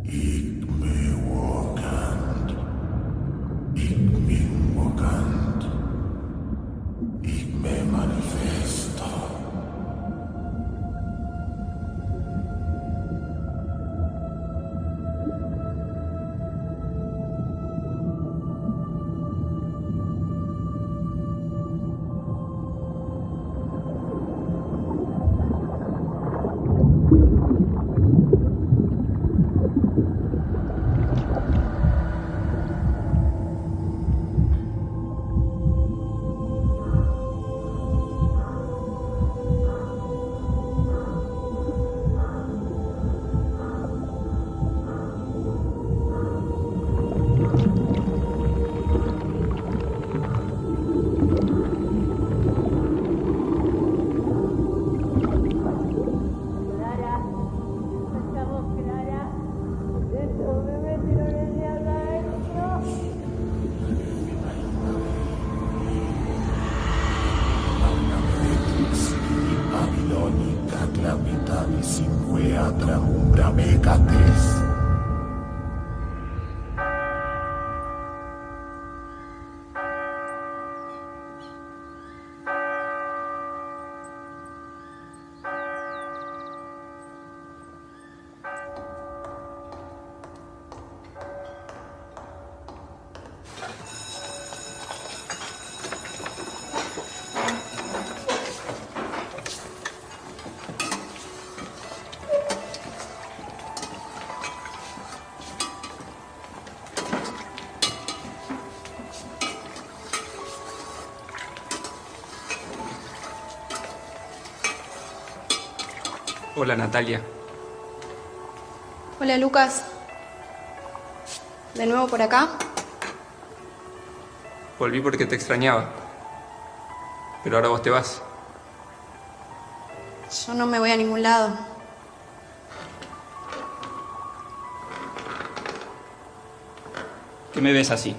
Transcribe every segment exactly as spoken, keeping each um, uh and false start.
Ik me wakand. Ik min wakand. Ik me manifesta. Hola, Natalia. Hola, Lucas. ¿De nuevo por acá? Volví porque te extrañaba. Pero ahora vos te vas. Yo no me voy a ningún lado. ¿Qué me ves así?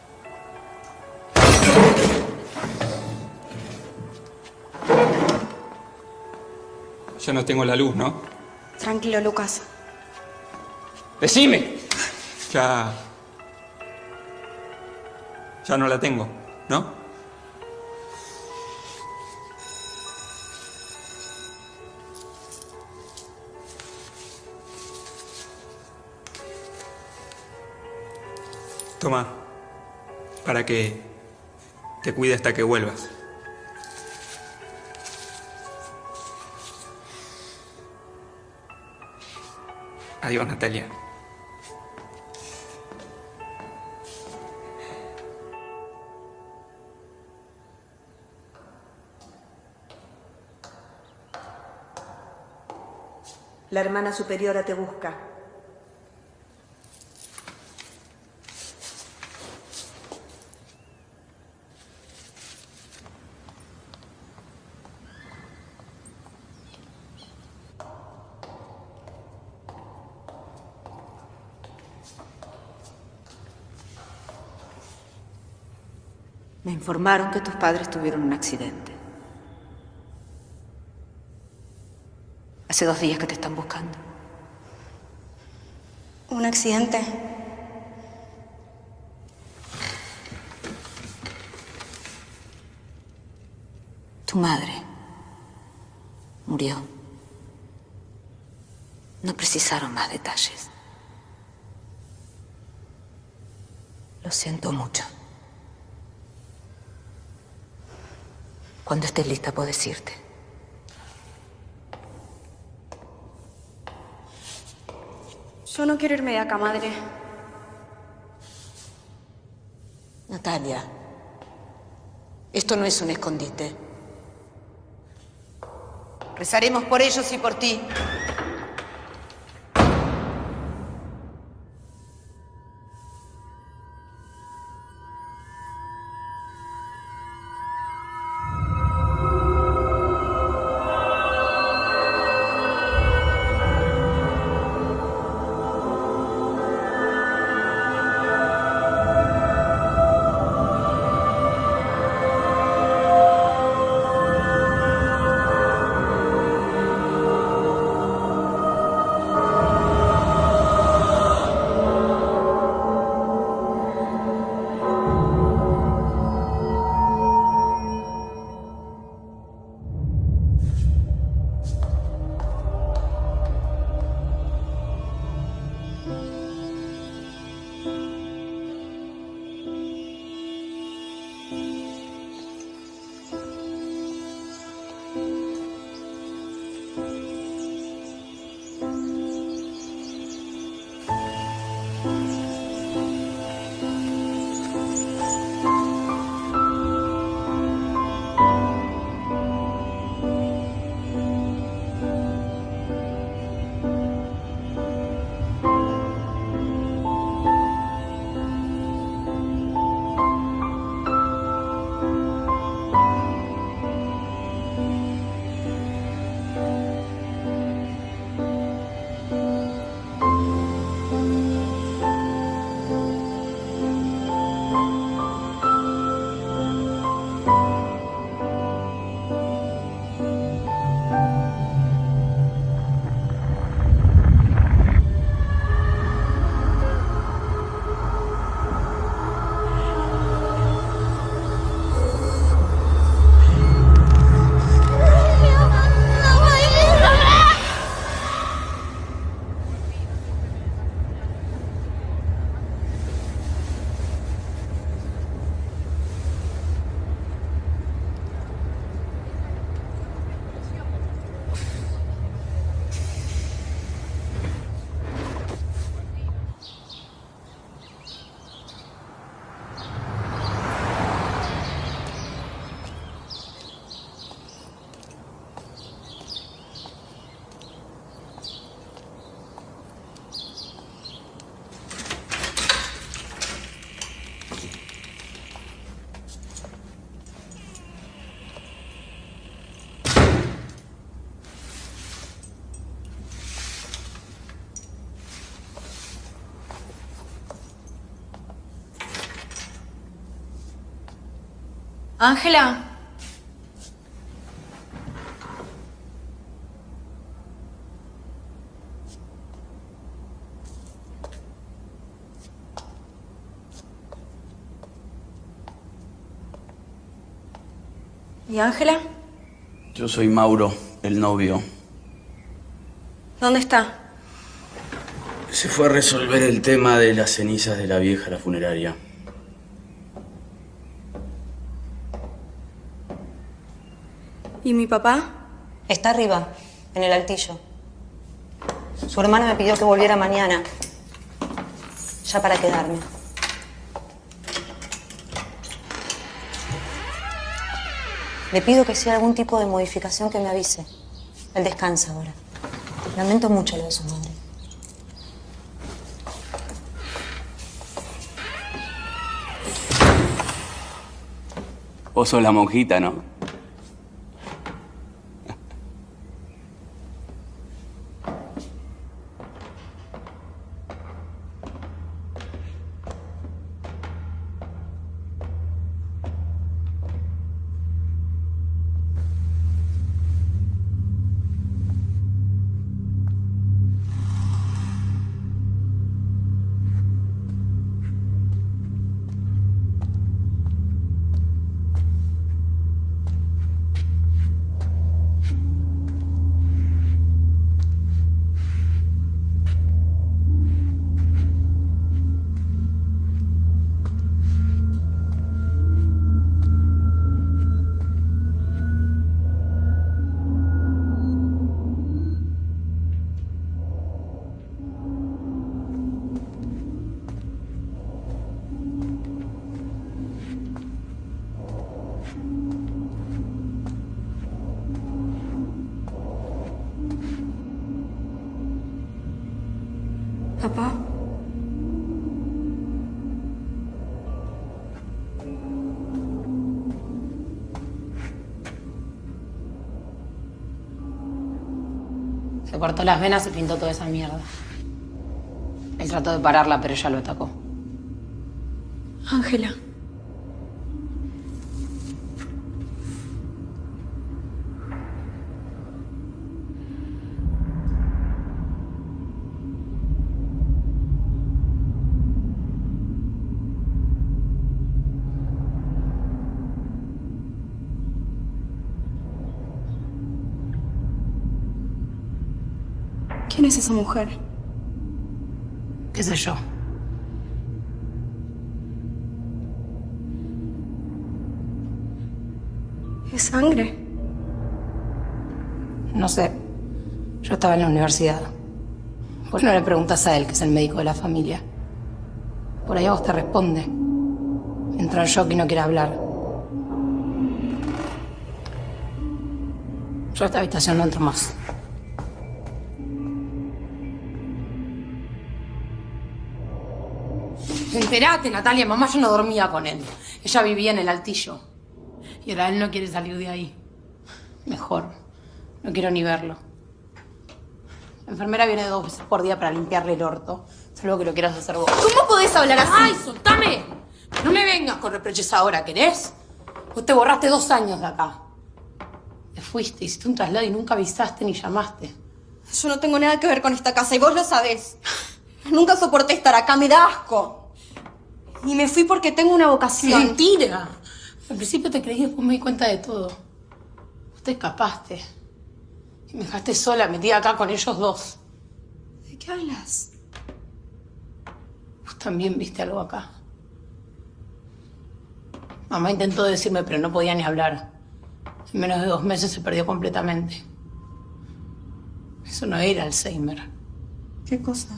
Ya no tengo la luz, ¿no? Tranquilo, Lucas. ¡Decime! Ya... Ya no la tengo, ¿no? Toma, para que te cuide hasta que vuelvas. Adiós, Natalia. La hermana superiora te busca. Me informaron que tus padres tuvieron un accidente. Hace dos días que te están buscando. ¿Un accidente? Tu madre murió. No precisaron más detalles. Lo siento mucho. Cuando estés lista, puedes irte. Yo no quiero irme de acá, madre. Natalia, esto no es un escondite. Rezaremos por ellos y por ti. Ángela. ¿Y Ángela? Yo soy Mauro, el novio. ¿Dónde está? Se fue a resolver el tema de las cenizas de la vieja a la funeraria. ¿Y mi papá? Está arriba, en el altillo. Su hermana me pidió que volviera mañana, ya para quedarme. Le pido que si hay algún tipo de modificación que me avise. Él descansa ahora. Lamento mucho lo de su madre. Vos sos la monjita, ¿no? ¿Papá? Se cortó las venas y pintó toda esa mierda. Él trató de pararla, pero ella lo atacó. Ángela. ¿Quién es esa mujer? ¿Qué sé yo? ¿Es sangre? No sé. Yo estaba en la universidad. ¿Por qué no le preguntas a él, que es el médico de la familia? Por ahí a vos te responde. Entra en shock y no quiere hablar. Yo a esta habitación no entro más. Enterate, Natalia, mamá ya no dormía con él. Ella vivía en el altillo. Y ahora él no quiere salir de ahí. Mejor. No quiero ni verlo. La enfermera viene dos veces por día para limpiarle el orto. Salvo que lo quieras hacer vos. ¿Cómo podés hablar así? ¡Ay, soltame! No me vengas con reproches ahora, ¿querés? Vos te borraste dos años de acá. Te fuiste, hiciste un traslado y nunca avisaste ni llamaste. Yo no tengo nada que ver con esta casa y vos lo sabés. Nunca soporté estar acá, me da asco. Y me fui porque tengo una vocación. ¡Mentira! Al principio te creí y después me di cuenta de todo. Vos te escapaste. Y me dejaste sola, metida acá con ellos dos. ¿De qué hablas? Vos también viste algo acá. Mamá intentó decirme, pero no podía ni hablar. En menos de dos meses se perdió completamente. Eso no era Alzheimer. ¿Qué cosa?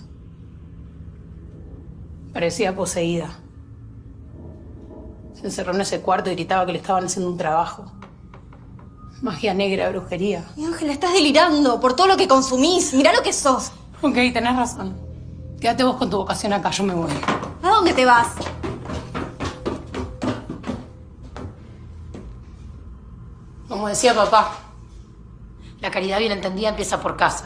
Parecía poseída. Se encerró en ese cuarto y gritaba que le estaban haciendo un trabajo. Magia negra, brujería. Y Ángela, estás delirando por todo lo que consumís. Mirá lo que sos. Ok, tenés razón. Quédate vos con tu vocación acá, yo me voy. ¿A dónde te vas? Como decía papá, la caridad bien entendida empieza por casa.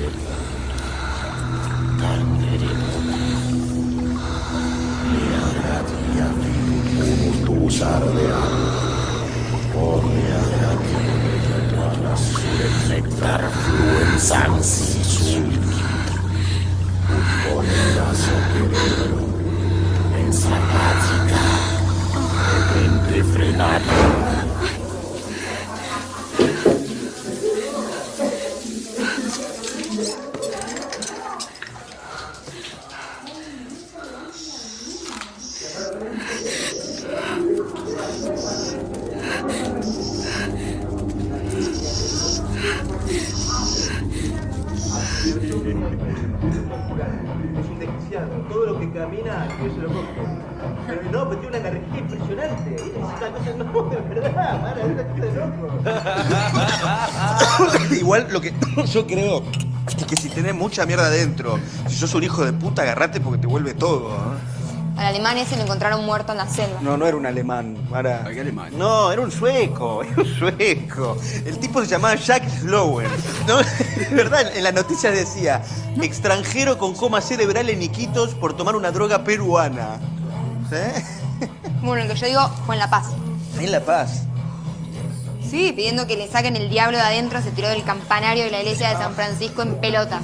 Todo lo que camina, yo se lo cojo. Pero no, pero tiene una energía impresionante. Es una cosa, no, de verdad, para, es una cosa de loco. Igual lo que yo creo es que si tenés mucha mierda adentro, si sos un hijo de puta, agarrate porque te vuelve todo. ¿eh? Al alemán ese lo encontraron muerto en la selva. No, no era un alemán, Mara. ¿Qué alemán? No, era un sueco, era un sueco. El tipo se llamaba Jack Slowen. No, de verdad, en la noticia decía, extranjero con coma cerebral en Iquitos por tomar una droga peruana. ¿Sí? Bueno, lo que yo digo fue en La Paz. En La Paz. Sí, pidiendo que le saquen el diablo de adentro, se tiró del campanario de la iglesia de San Francisco en pelotas.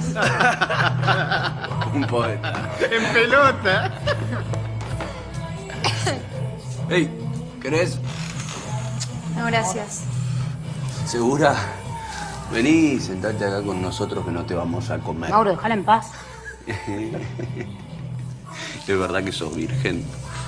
Un poeta. En pelota. Ey, ¿querés? No, gracias. ¿Segura? Vení, sentate acá con nosotros que no te vamos a comer. Mauro, déjala en paz. ¿Es verdad que sos virgen?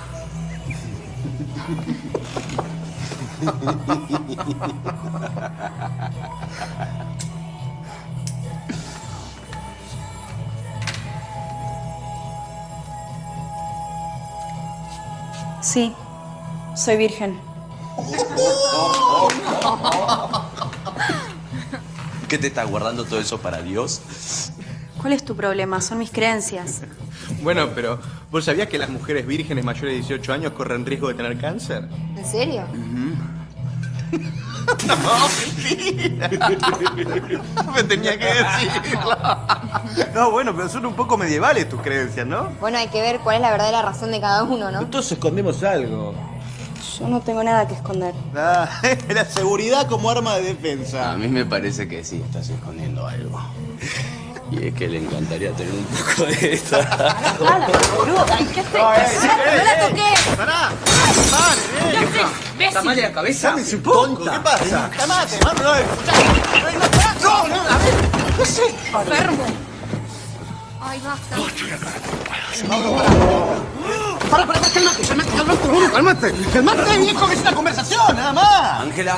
Sí, soy virgen. ¿Qué te estás guardando todo eso para Dios? ¿Cuál es tu problema? Son mis creencias. Bueno, pero ¿vos sabías que las mujeres vírgenes mayores de dieciocho años corren riesgo de tener cáncer? ¿En serio? No, mentira. Me tenía que decirlo. No, bueno, pero son un poco medievales tus creencias, ¿no? Bueno, hay que ver cuál es la verdadera razón de cada uno, ¿no? Entonces escondemos algo. Yo no tengo nada que esconder. Ah, la seguridad como arma de defensa. A mí me parece que sí, estás escondiendo algo. Y es que le encantaría tener un poco de esto. ¡Hala, boludo! ¿Qué haces? ¡No la toques! ¡Pará! ¡Paren, eh! ¿Ves? ¡Mal de la cabeza! ¡Dame un poco! ¿Qué pasa? ¡Calmate, mano! ¡No, no! ¡No, a ver! ¿Qué sé? Enfermo. Ay, basta. ¡Para, para, cálmate! ¡Cálmate, cálmate! ¡Cálmate! ¡Cálmate, viejo! ¡Es una conversación, nada más! Ángela.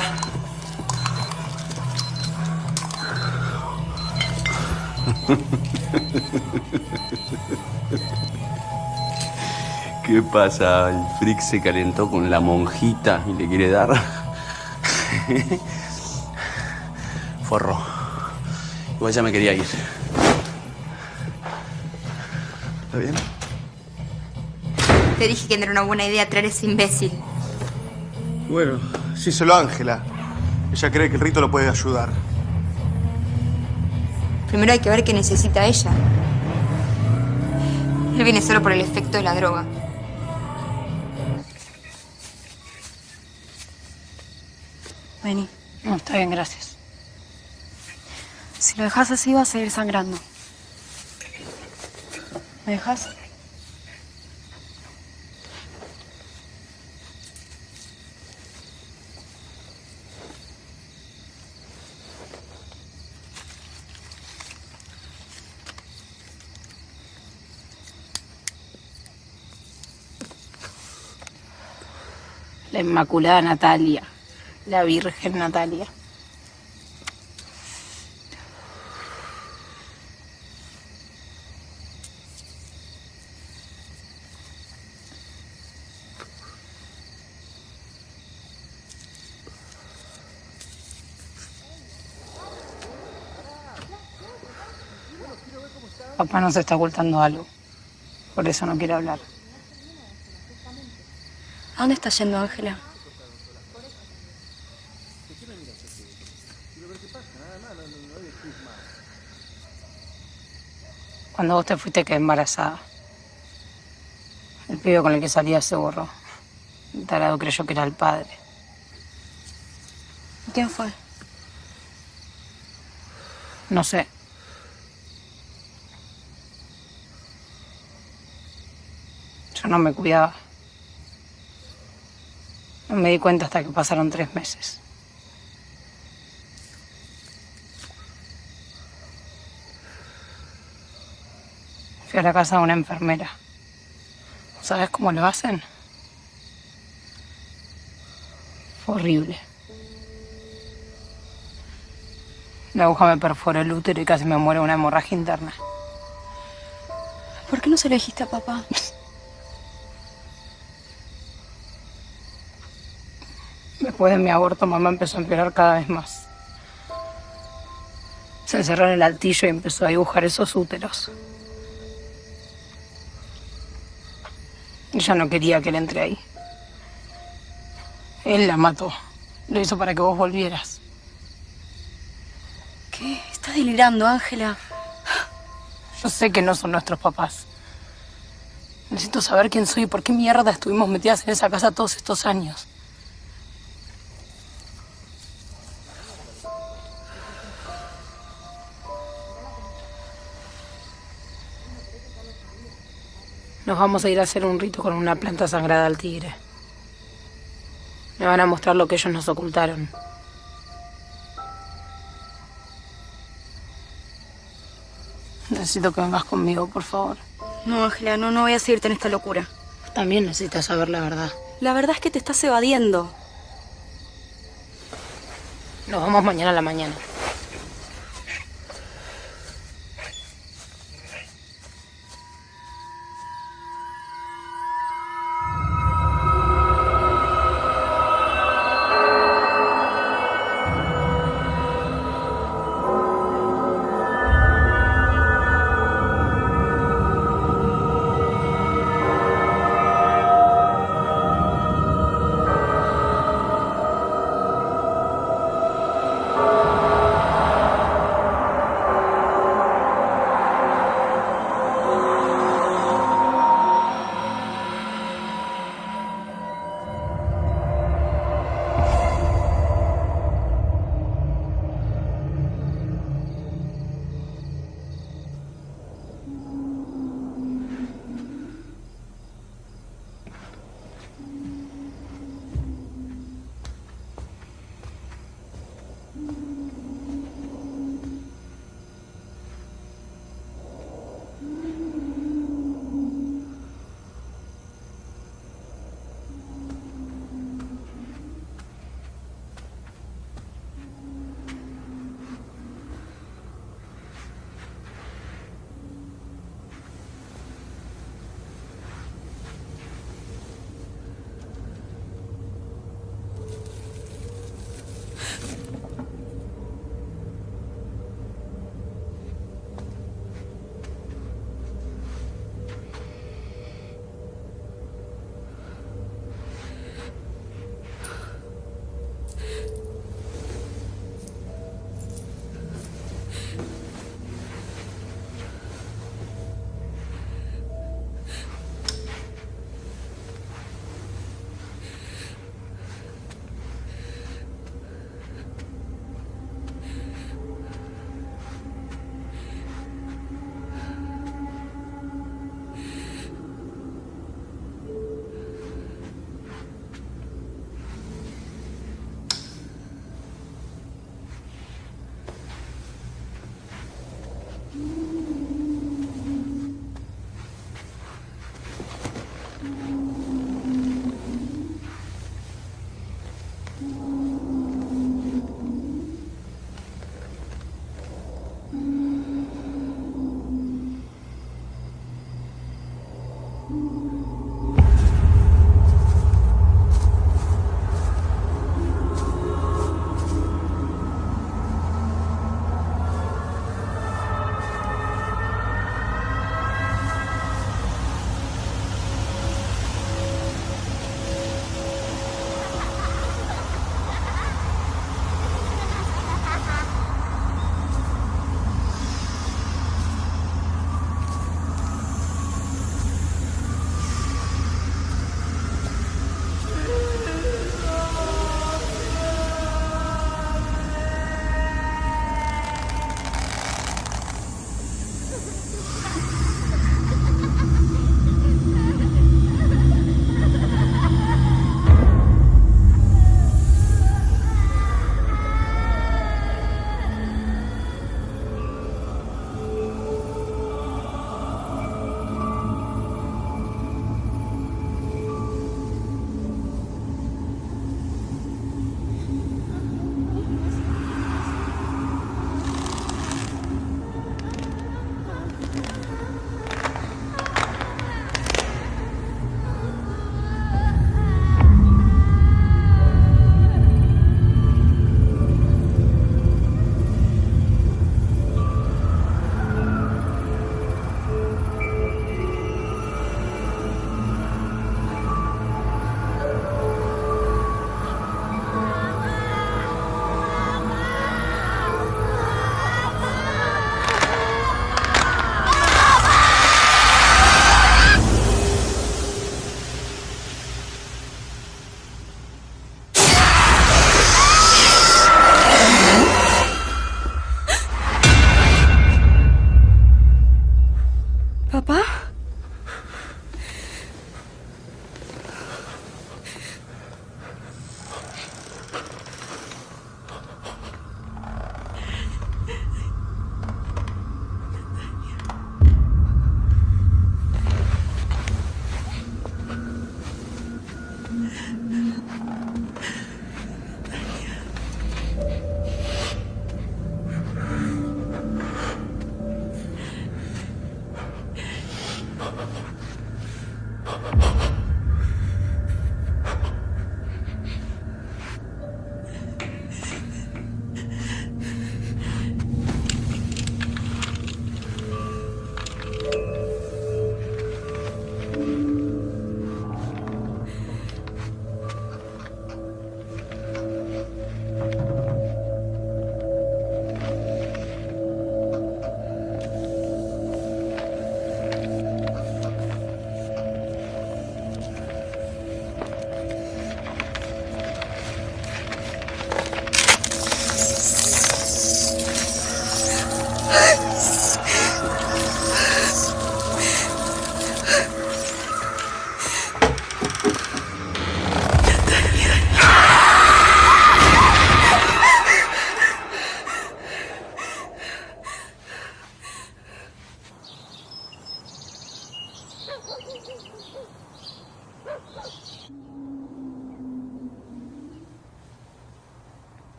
¿Qué pasa? El freak se calentó con la monjita y le quiere dar. Forro. Igual ya me quería ir. ¿Está bien? Te dije que no era una buena idea traer ese imbécil. Bueno, sí, solo Ángela. Ella cree que el rito lo puede ayudar. Primero hay que ver qué necesita ella. Él viene solo por el efecto de la droga. Vení. No, está bien, gracias. Si lo dejas así, va a seguir sangrando. ¿Me dejas? La Inmaculada Natalia. La Virgen Natalia. Papá nos está ocultando algo. Por eso no quiere hablar. ¿A dónde está yendo, Ángela? Cuando vos te fuiste quedé embarazada. El pibe con el que salía se borró. El tarado creyó que era el padre. ¿Quién fue? No sé. Yo no me cuidaba. No me di cuenta hasta que pasaron tres meses. Fui a la casa de una enfermera. ¿Sabes cómo lo hacen? Fue horrible. La aguja me perforó el útero y casi me muero de una hemorragia interna. ¿Por qué no se lo dijiste a papá? Después de mi aborto, mamá empezó a empeorar cada vez más. Se encerró en el altillo y empezó a dibujar esos úteros. Ella no quería que él entre ahí. Él la mató. Lo hizo para que vos volvieras. ¿Qué? Estás delirando, Ángela. Yo sé que no son nuestros papás. Necesito saber quién soy y por qué mierda estuvimos metidas en esa casa todos estos años. Nos vamos a ir a hacer un rito con una planta sagrada al tigre. Me van a mostrar lo que ellos nos ocultaron. Necesito que vengas conmigo, por favor. No, Ángela, no, no voy a seguirte en esta locura. También necesitas saber la verdad. La verdad es que te estás evadiendo. Nos vamos mañana a la mañana.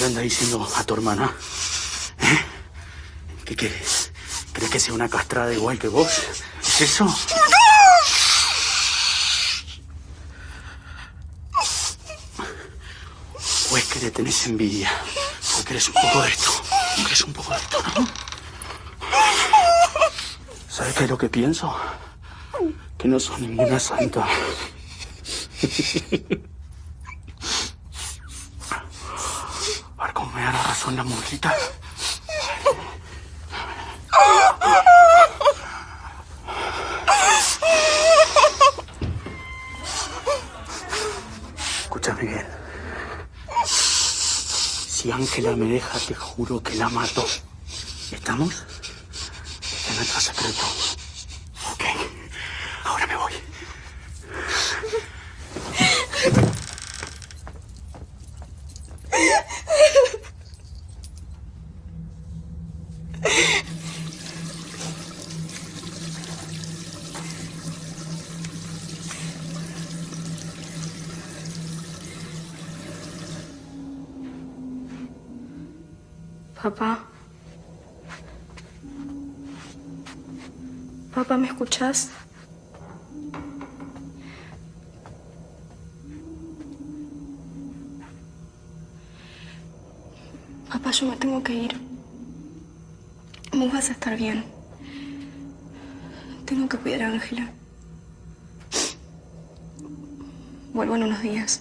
anda diciendo a tu hermana? ¿Eh? ¿Qué querés? ¿Crees que sea una castrada igual que vos? ¿Es eso? ¿O es que le tenés envidia? ¿O querés un poco de esto? ¿Querés un poco de esto, no? ¿Sabes qué es lo que pienso? Que no sos ninguna santa. A ver cómo me da la razón la monjita. Escúchame bien. Si Ángela me deja, te juro que la mato. ¿Estamos? Este es nuestro secreto. Ok. Ahora me voy. Papá. Papá, ¿me escuchás? Papá, yo me tengo que ir. Vos vas a estar bien. Tengo que cuidar a Ángela. Vuelvo en unos días.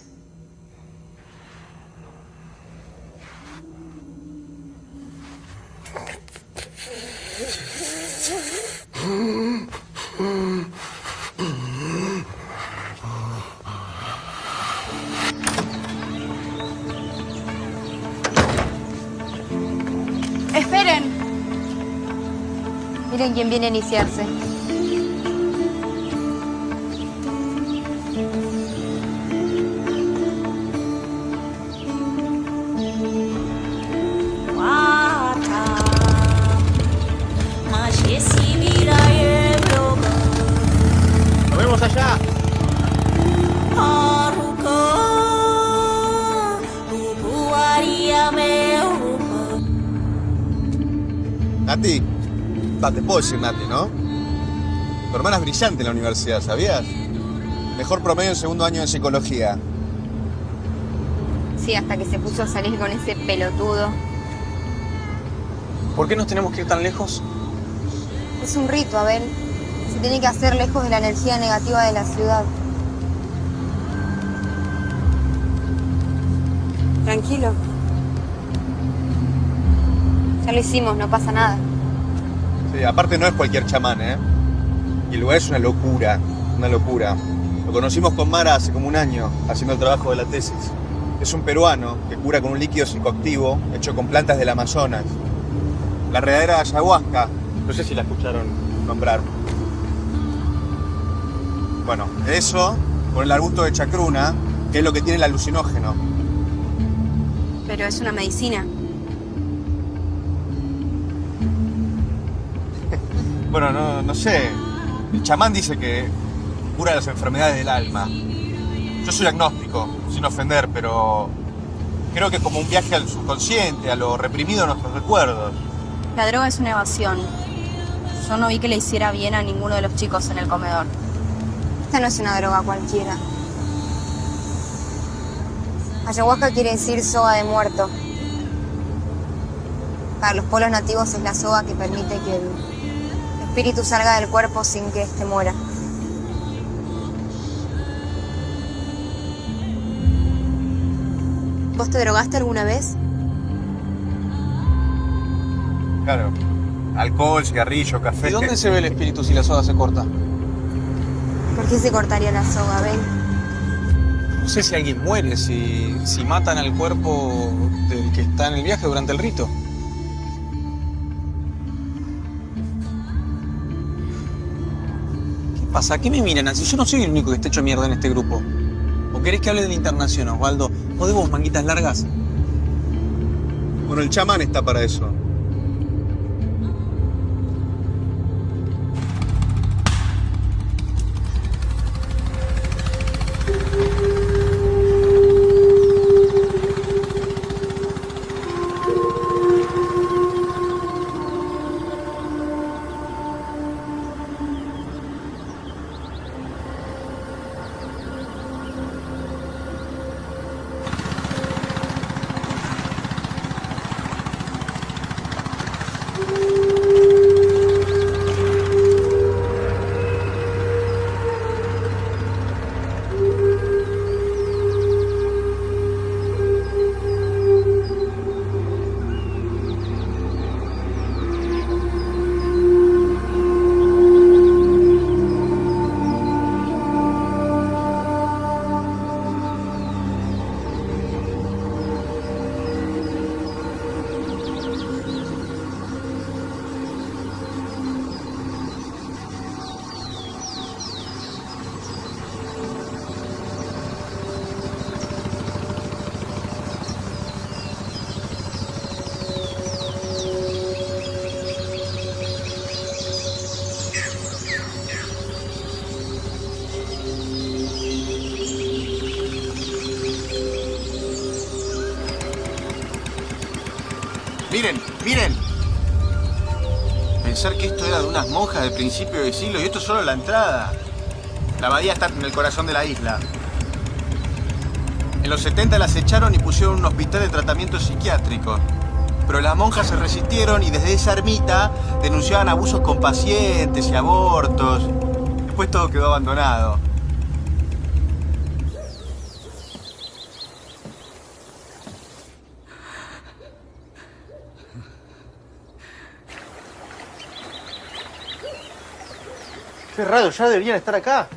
¡Esperen! Miren quién viene a iniciarse. ¡Nos vemos allá! Nati, va, te puedo decir Nati, ¿no? Tu hermana es brillante en la universidad, ¿sabías? Mejor promedio en segundo año de psicología. Sí, hasta que se puso a salir con ese pelotudo. ¿Por qué nos tenemos que ir tan lejos? Es un rito, Abel. Se tiene que hacer lejos de la energía negativa de la ciudad. Tranquilo. Ya lo hicimos, no pasa nada. Sí, aparte no es cualquier chamán, ¿eh? Y el lugar es una locura, una locura. Lo conocimos con Mara hace como un año, haciendo el trabajo de la tesis. Es un peruano que cura con un líquido psicoactivo hecho con plantas del Amazonas. La redadera de ayahuasca, no sé si la escucharon nombrar. Bueno, eso con el arbusto de chacruna, que es lo que tiene el alucinógeno. Pero es una medicina. Bueno, no, no sé. El chamán dice que cura las enfermedades del alma. Yo soy agnóstico, sin ofender, pero creo que es como un viaje al subconsciente, a lo reprimido de nuestros recuerdos. La droga es una evasión. Yo no vi que le hiciera bien a ninguno de los chicos en el comedor. Esta no es una droga cualquiera. Ayahuasca quiere decir soga de muerto. Para los pueblos nativos es la soga que permite que el espíritu salga del cuerpo sin que éste muera. ¿Vos te drogaste alguna vez? Claro. Alcohol, cigarrillo, café. ¿De dónde se ve el espíritu si la soga se corta? ¿Por qué se cortaría la soga, Ben? No sé si alguien muere, si, si matan al cuerpo del que está en el viaje durante el rito. ¿Qué pasa? ¿Qué me miran así? Yo no soy el único que está hecho mierda en este grupo. ¿O querés que hable de la internación, Osvaldo? ¿O de vos, manguitas largas? Bueno, el chamán está para eso. Miren, miren. Pensar que esto era de unas monjas del principio del siglo y esto es solo la entrada. La abadía está en el corazón de la isla. En los setenta las echaron y pusieron un hospital de tratamiento psiquiátrico. Pero las monjas se resistieron y desde esa ermita denunciaban abusos con pacientes y abortos. Después todo quedó abandonado. Qué raro, ya deberían estar acá.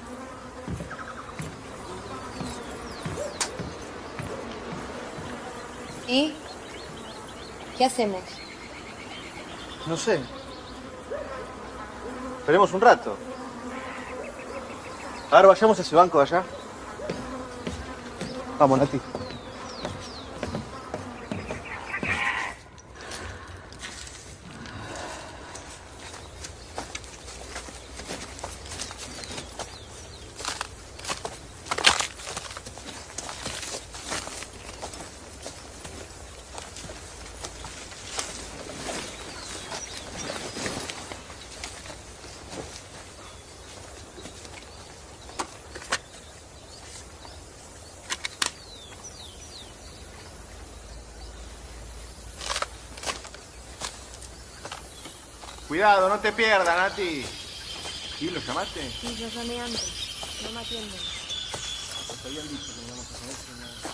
¿Y qué hacemos? No sé. Esperemos un rato. Ahora vayamos a ese banco de allá. Vamos, Nati. Cuidado, no te pierdas, Nati. ¿Sí? ¿Lo llamaste? Sí, lo llamé antes. No me atienden. Nos habían dicho que íbamos a saber si no...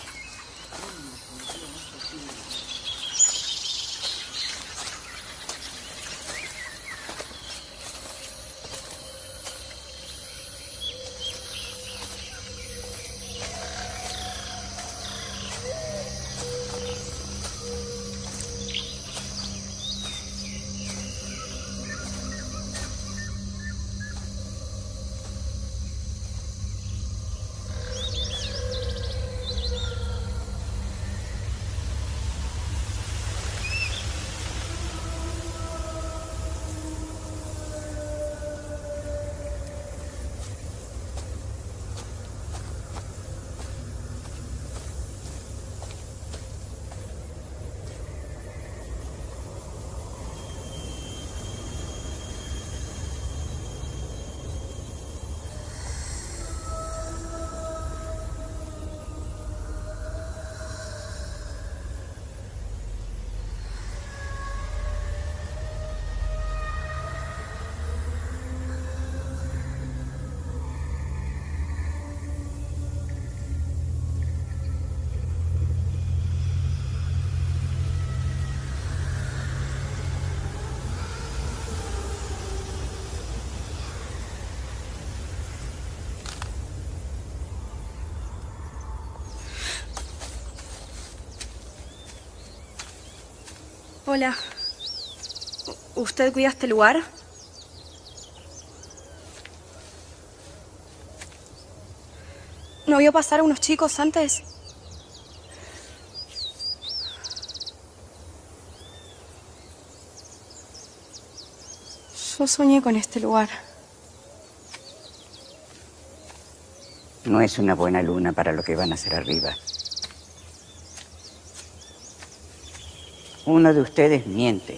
Hola. ¿Usted cuida este lugar? ¿No vio pasar a unos chicos antes? Yo soñé con este lugar. No es una buena luna para lo que van a hacer arriba. Uno de ustedes miente.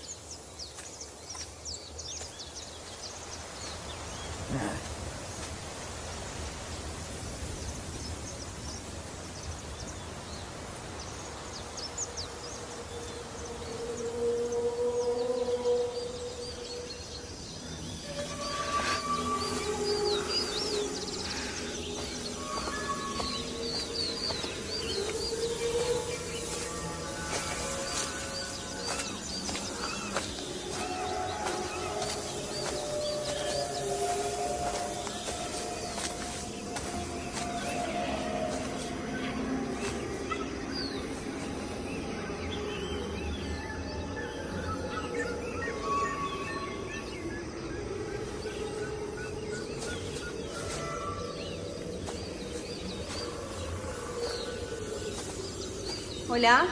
Hola.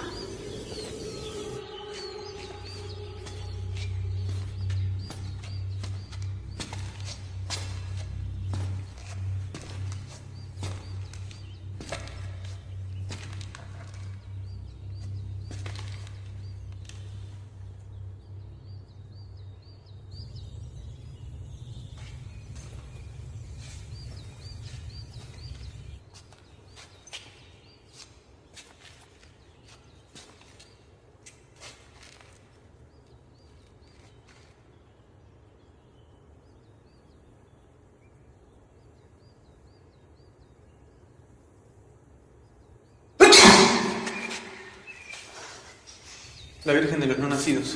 La Virgen de los No Nacidos.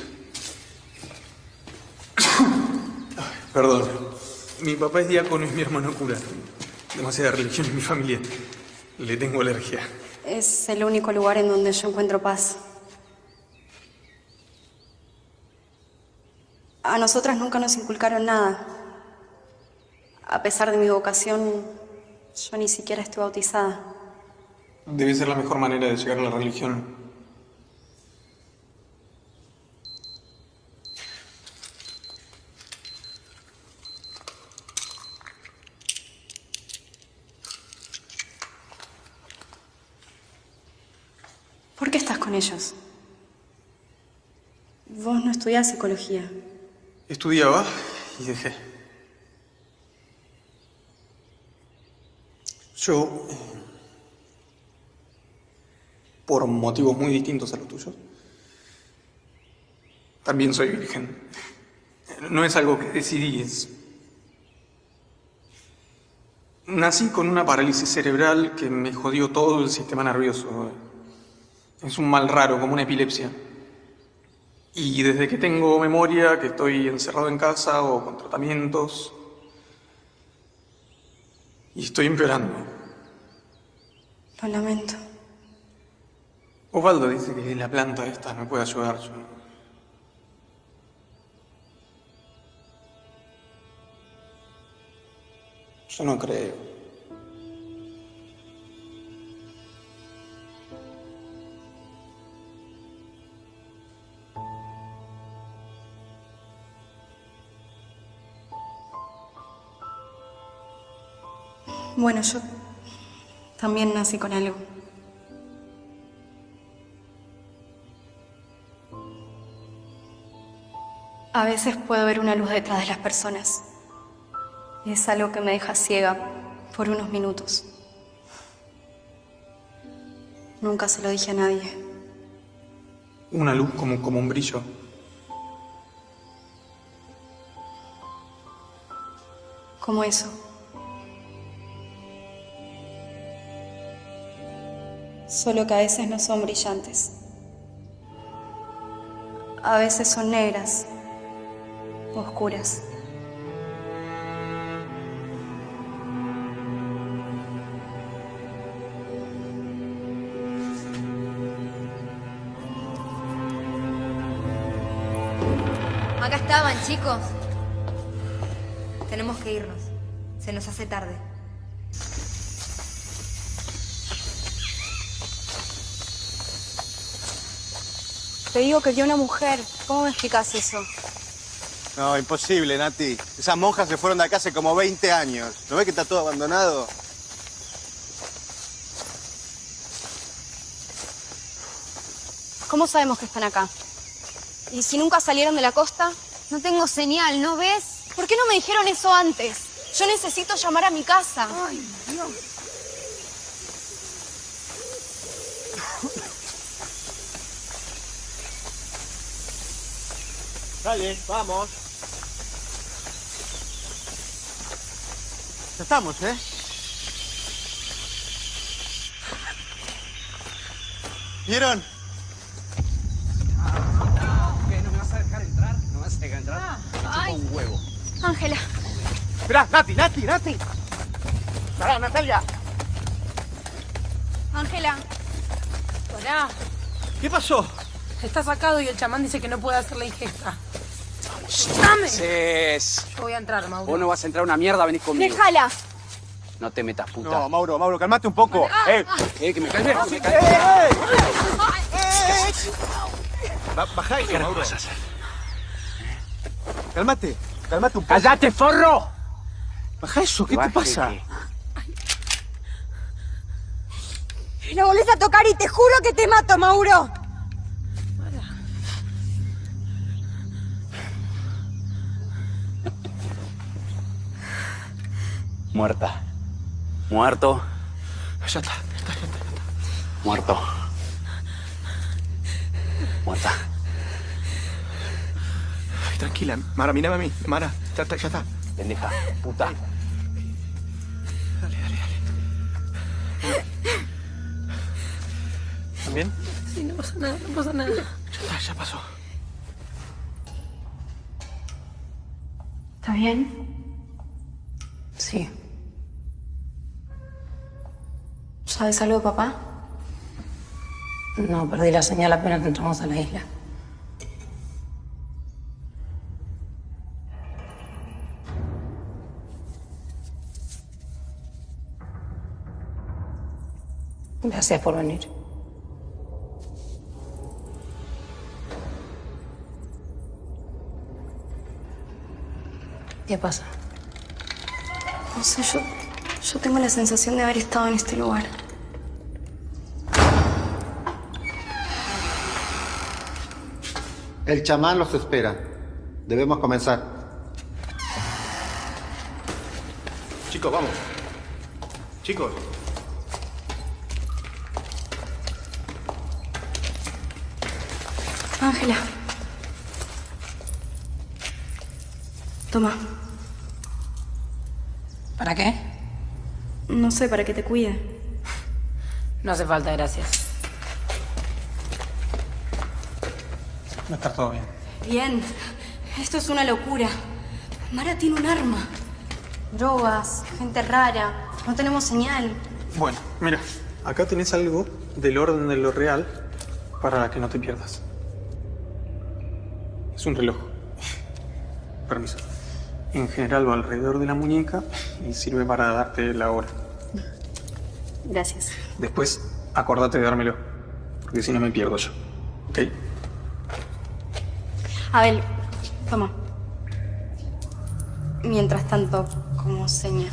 Perdón. Mi papá es diácono y mi hermano cura. Demasiada religión en mi familia. Le tengo alergia. Es el único lugar en donde yo encuentro paz. A nosotras nunca nos inculcaron nada. A pesar de mi vocación, yo ni siquiera estoy bautizada. Debe ser la mejor manera de llegar a la religión. ¿Por qué estás con ellos? Vos no estudiás psicología. Estudiaba y dejé. Yo, eh, por motivos muy distintos a los tuyos, también soy virgen. No es algo que decidí, es... Nací con una parálisis cerebral que me jodió todo el sistema nervioso. Es un mal raro, como una epilepsia. Y desde que tengo memoria, que estoy encerrado en casa o con tratamientos, y estoy empeorando. Lo lamento. Osvaldo dice que la planta esta me puede ayudar. Yo, yo no creo. Bueno, yo también nací con algo. A veces puedo ver una luz detrás de las personas. Es algo que me deja ciega por unos minutos. Nunca se lo dije a nadie. Una luz como, como un brillo. Como eso. Solo que a veces no son brillantes. A veces son negras, oscuras. Acá estaban, chicos. Tenemos que irnos. Se nos hace tarde. Te digo que vio una mujer. ¿Cómo me explicas eso? No, imposible, Nati. Esas monjas se fueron de acá hace como veinte años. ¿No ves que está todo abandonado? ¿Cómo sabemos que están acá? ¿Y si nunca salieron de la costa? No tengo señal, ¿no ves? ¿Por qué no me dijeron eso antes? Yo necesito llamar a mi casa. Ay, Dios. Dale, vamos. Ya estamos, ¿eh? ¿Vieron? ¿Qué? ¿No me vas a dejar entrar? ¿No me vas a dejar entrar? Ah, me chupa ay. un huevo. Ángela. Esperá, Nati, Nati, Nati. Pará, Natalia. Ángela. Hola. ¿Qué pasó? Está sacado y el chamán dice que no puede hacer la ingesta. ¡Dame! Cés. Yo voy a entrar, Mauro. Vos no vas a entrar a una mierda, venís conmigo. Déjala. No te metas, puta. No, Mauro, Mauro, calmate un poco. Ah, ¡Eh! Eh, que me calme, que me ¡Eh! calme. Ba- Bajá eso, Mauro. vas a hacer? Calmate, calmate un poco. ¡Cállate, forro! Baja eso, ¿qué te pasa? La volvés a tocar y te juro que te mato, Mauro. Muerta. Muerto. Ya está, ya está, ya está. Muerto. Muerta. Ay, tranquila, Mara, mírame a mí. Mara, ya está, ya está. Pendeja. Puta. Dale, dale, dale. ¿También? Sí, no pasa nada, no pasa nada. Ya está, está, ya pasó. ¿Está bien? Sí. ¿Sabes algo de papá? No, perdí la señal apenas entramos a la isla. Gracias por venir. ¿Qué pasa? No sé, yo, yo tengo la sensación de haber estado en este lugar. El chamán los espera. Debemos comenzar. Chicos, vamos. Chicos. Ángela. Toma. ¿Para qué? No sé, para que te cuide. No hace falta, gracias. Va a estar todo bien. Bien. Esto es una locura. Mara tiene un arma. Drogas, gente rara. No tenemos señal. Bueno, mira, acá tenés algo del orden de lo real para que no te pierdas. Es un reloj. Permiso. En general va alrededor de la muñeca y sirve para darte la hora. Gracias. Después, acordate de dármelo, porque si no me pierdo yo. ¿Ok? Abel, toma. Mientras tanto, como seña.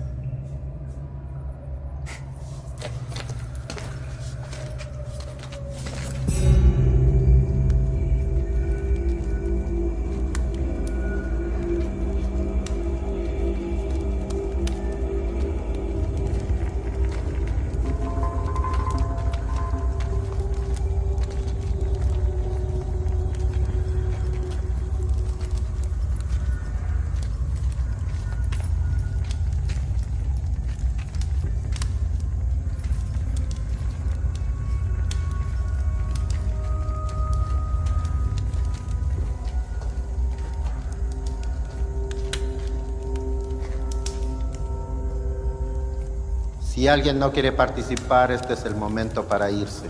Si alguien no quiere participar, este es el momento para irse.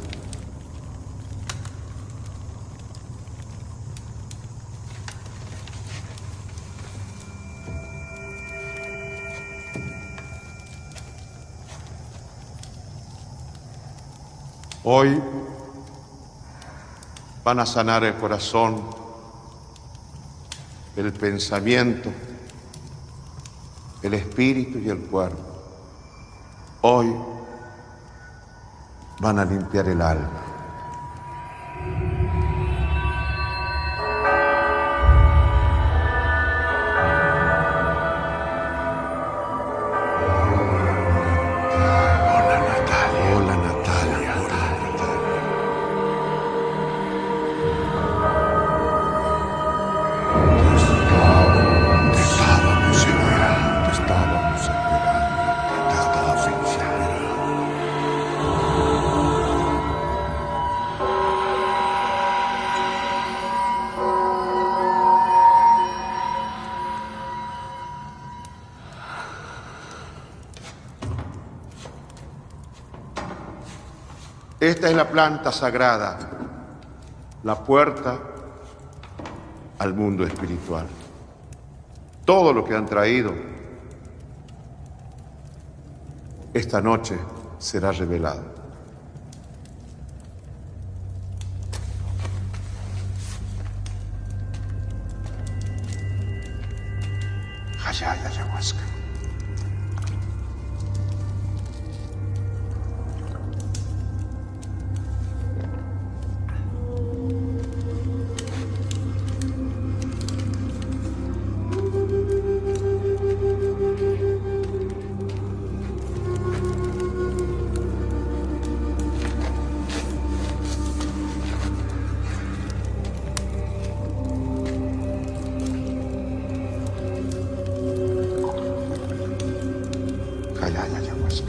Hoy van a sanar el corazón, el pensamiento, el espíritu y el cuerpo. Hoy van a limpiar el alma. Hola, Natalia. Hola, Natalia. Te estábamos esperando. Te estábamos esperando. Te estábamos esperando. Esta es la planta sagrada, la puerta al mundo espiritual. Todo lo que han traído esta noche será revelado. Allá hay ayahuasca. Allá hay ayahuasca.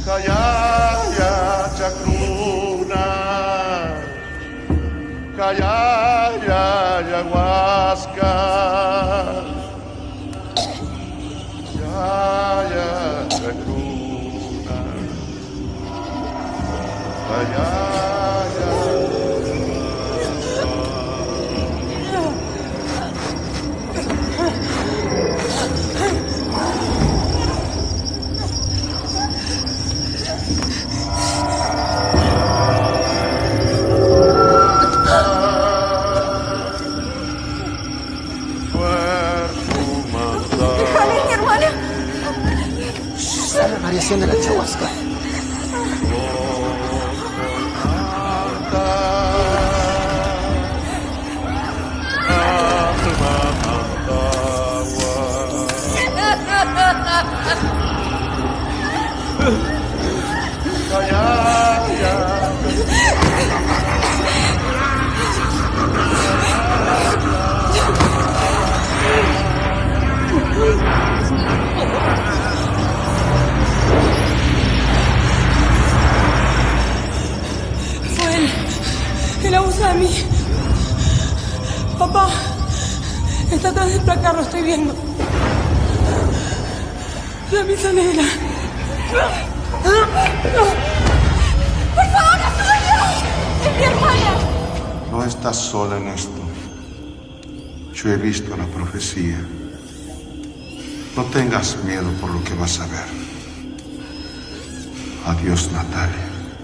Kayaya Chacruna, Kayaya Ayahuasca, Kayaya Chacruna, Kayaya. La variación de la ayahuasca. Él abusa de mí. Papá, está atrás del placar, lo estoy viendo. La misa negra. ¡Por favor, ayúdame! ¡Es mi hermana! No estás sola en esto. Yo he visto la profecía. No tengas miedo por lo que vas a ver. Adiós, Natalia.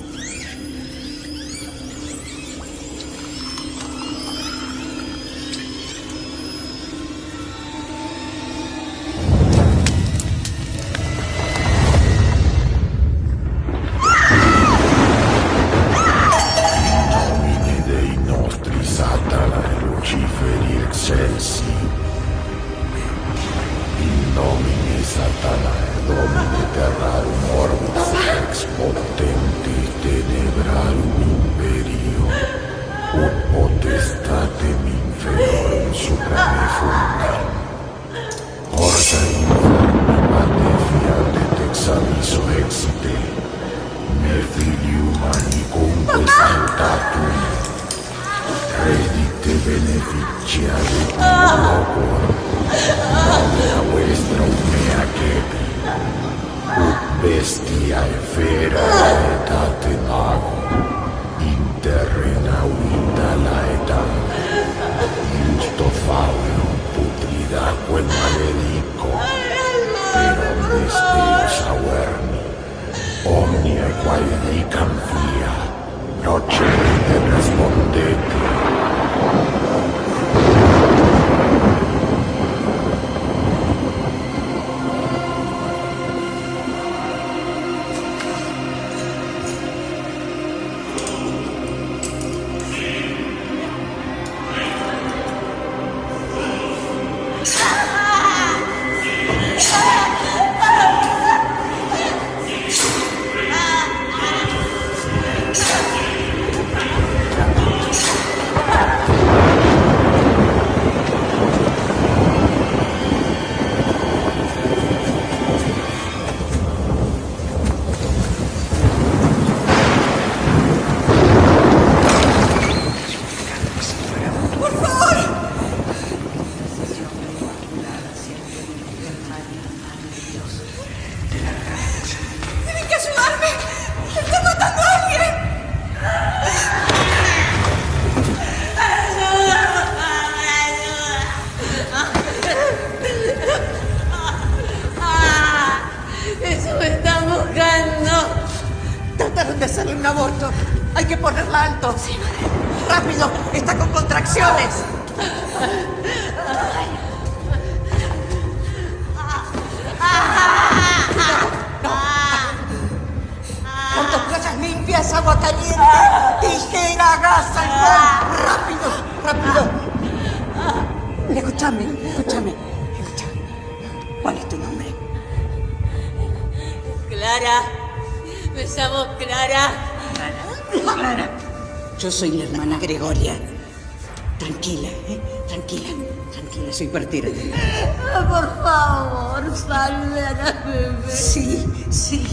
Yo soy la hermana Gregoria. Tranquila, ¿eh? Tranquila, tranquila, soy partera. Por favor, salve a la bebé. Sí, sí.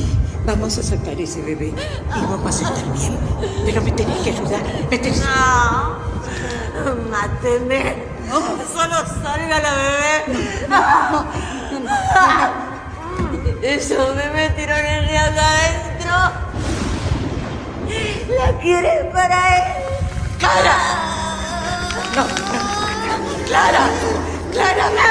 Vamos a sacar ese bebé y vamos a estar bien. Pero me tenés que ayudar. Me tenés... No. Máteme. No. Solo salga la bebé. Eso me metieron el diablo adentro. La quieres para él. ¡Clara! No, Clara, Clara, no.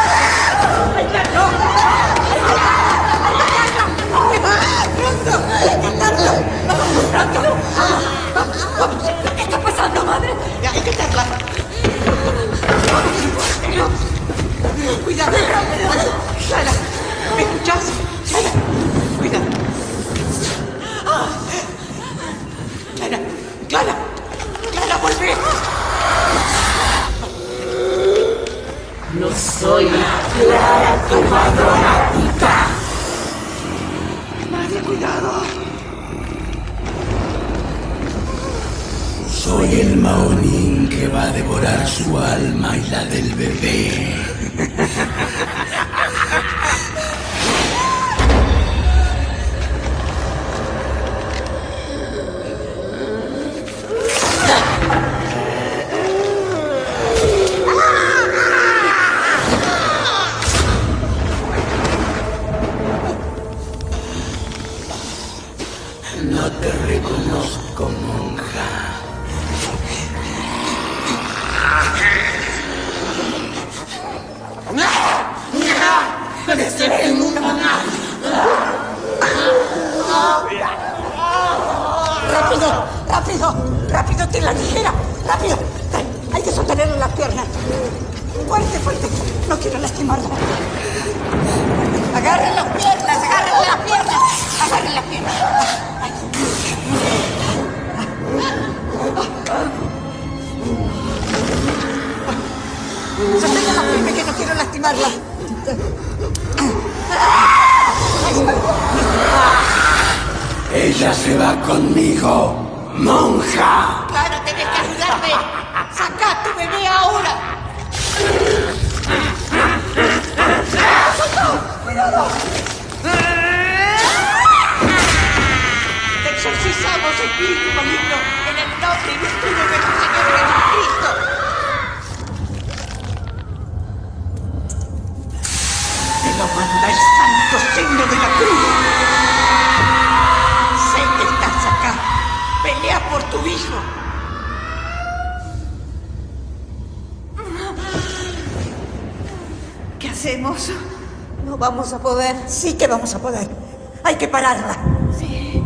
¡Pronto! ¡Hay que quitarlo! ¡Vamos, pronto! ¡Vamos, vamos! ¿Qué está pasando, madre? ¡Hay que quitarla! ¡Cuidado! ¡Clara! ¿Me escuchás? ¡Clara! ¡Cuidado! ¡Clara! ¡Clara! ¡Clara, volvé! No soy Clara, tu madrona puta. Madre, cuidado. Soy el Maonín que va a devorar su alma y la del bebé. No te reconozco, monja. ¡Debe ser el mundo! ¡Rápido! ¡Rápido! ¡Rápido! ¡Ten la tijera! ¡Rápido! Hay que sostenerle las piernas. ¡Fuerte, fuerte! No quiero lastimarla. ¡Agarren las piernas! ¡Agarren las piernas! ¡Agarren las piernas! Sosténganla firme, que no quiero lastimarla. Ella se va conmigo, monja. Clara, tenés que ayudarme. ¡Sacá a tu bebé ahora! ¡Cuidado! Te exorcizamos, espíritu maligno, en el nombre y virtud de nuestro Señor Jesucristo. Te lo manda el santo signo de la cruz. Sé que estás acá. Pelea por tu hijo. ¿Qué hacemos? No vamos a poder. Sí que vamos a poder. Hay que pararla. Sí.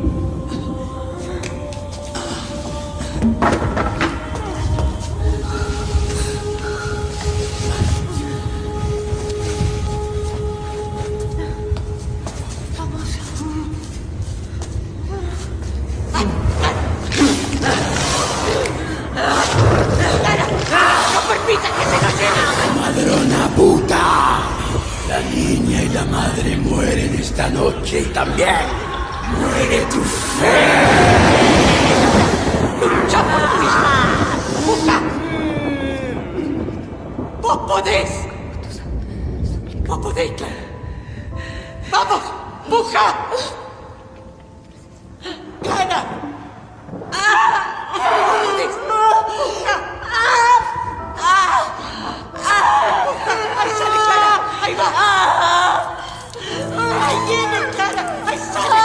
Madrona puta. La niña y la madre mueren esta noche y también muere tu fe. ¡Lucha por tu hijo! ¡Puja! ¡Vos podés! ¡Vos podés, Clara! ¡Vamos! ¡Puja! ¡Clara! ¡Vos podés! ¡Puja! ¡Ahí sale, Clara! ¡Ahí va! ¡Ahí viene, Clara! ¡Ahí sale!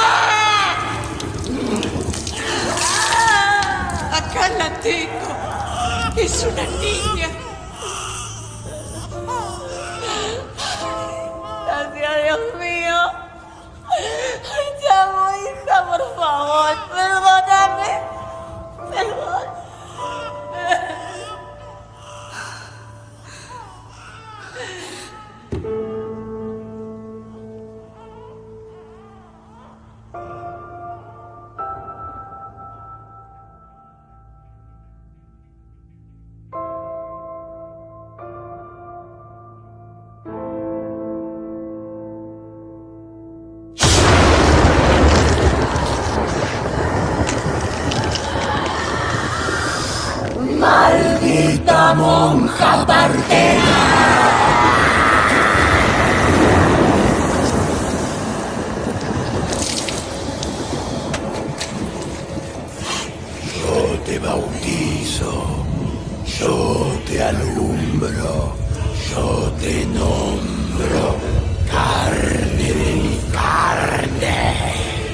¡Acá la tengo! ¡Es una niña! Gracias, Dios mío. Ay, te amo, hija, por favor. Perdóname. Perdón. Maldita monja partera. te bautizo, yo te alumbro, yo te nombro, carne de mi carne.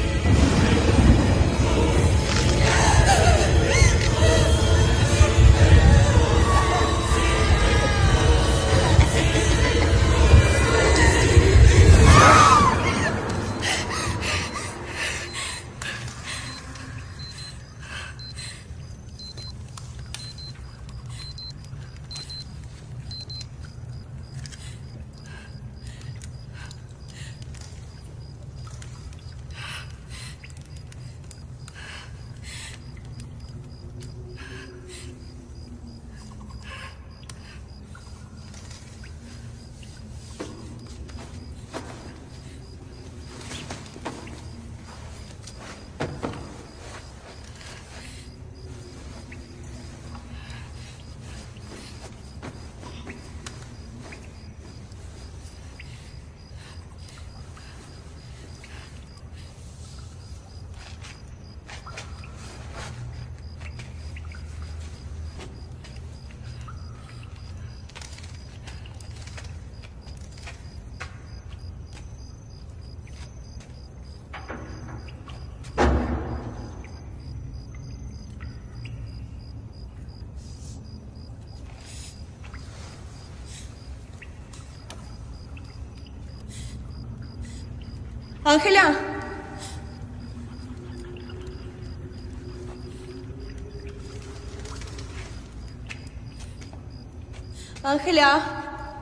Ángela. Ángela.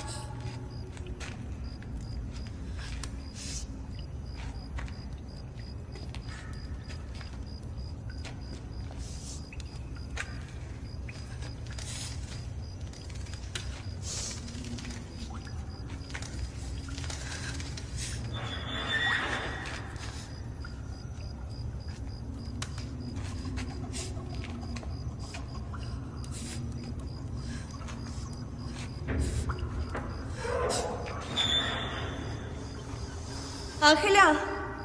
Ángela.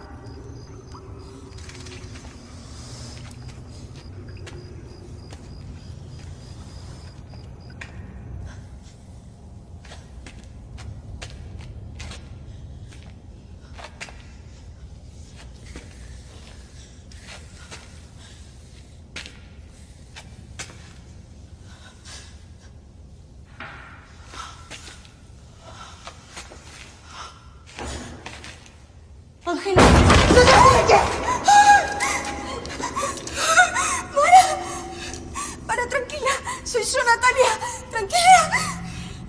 Ángela. ¡No te acerques! ¡Para! ¡Para, tranquila! Soy yo, Natalia. ¡Tranquila!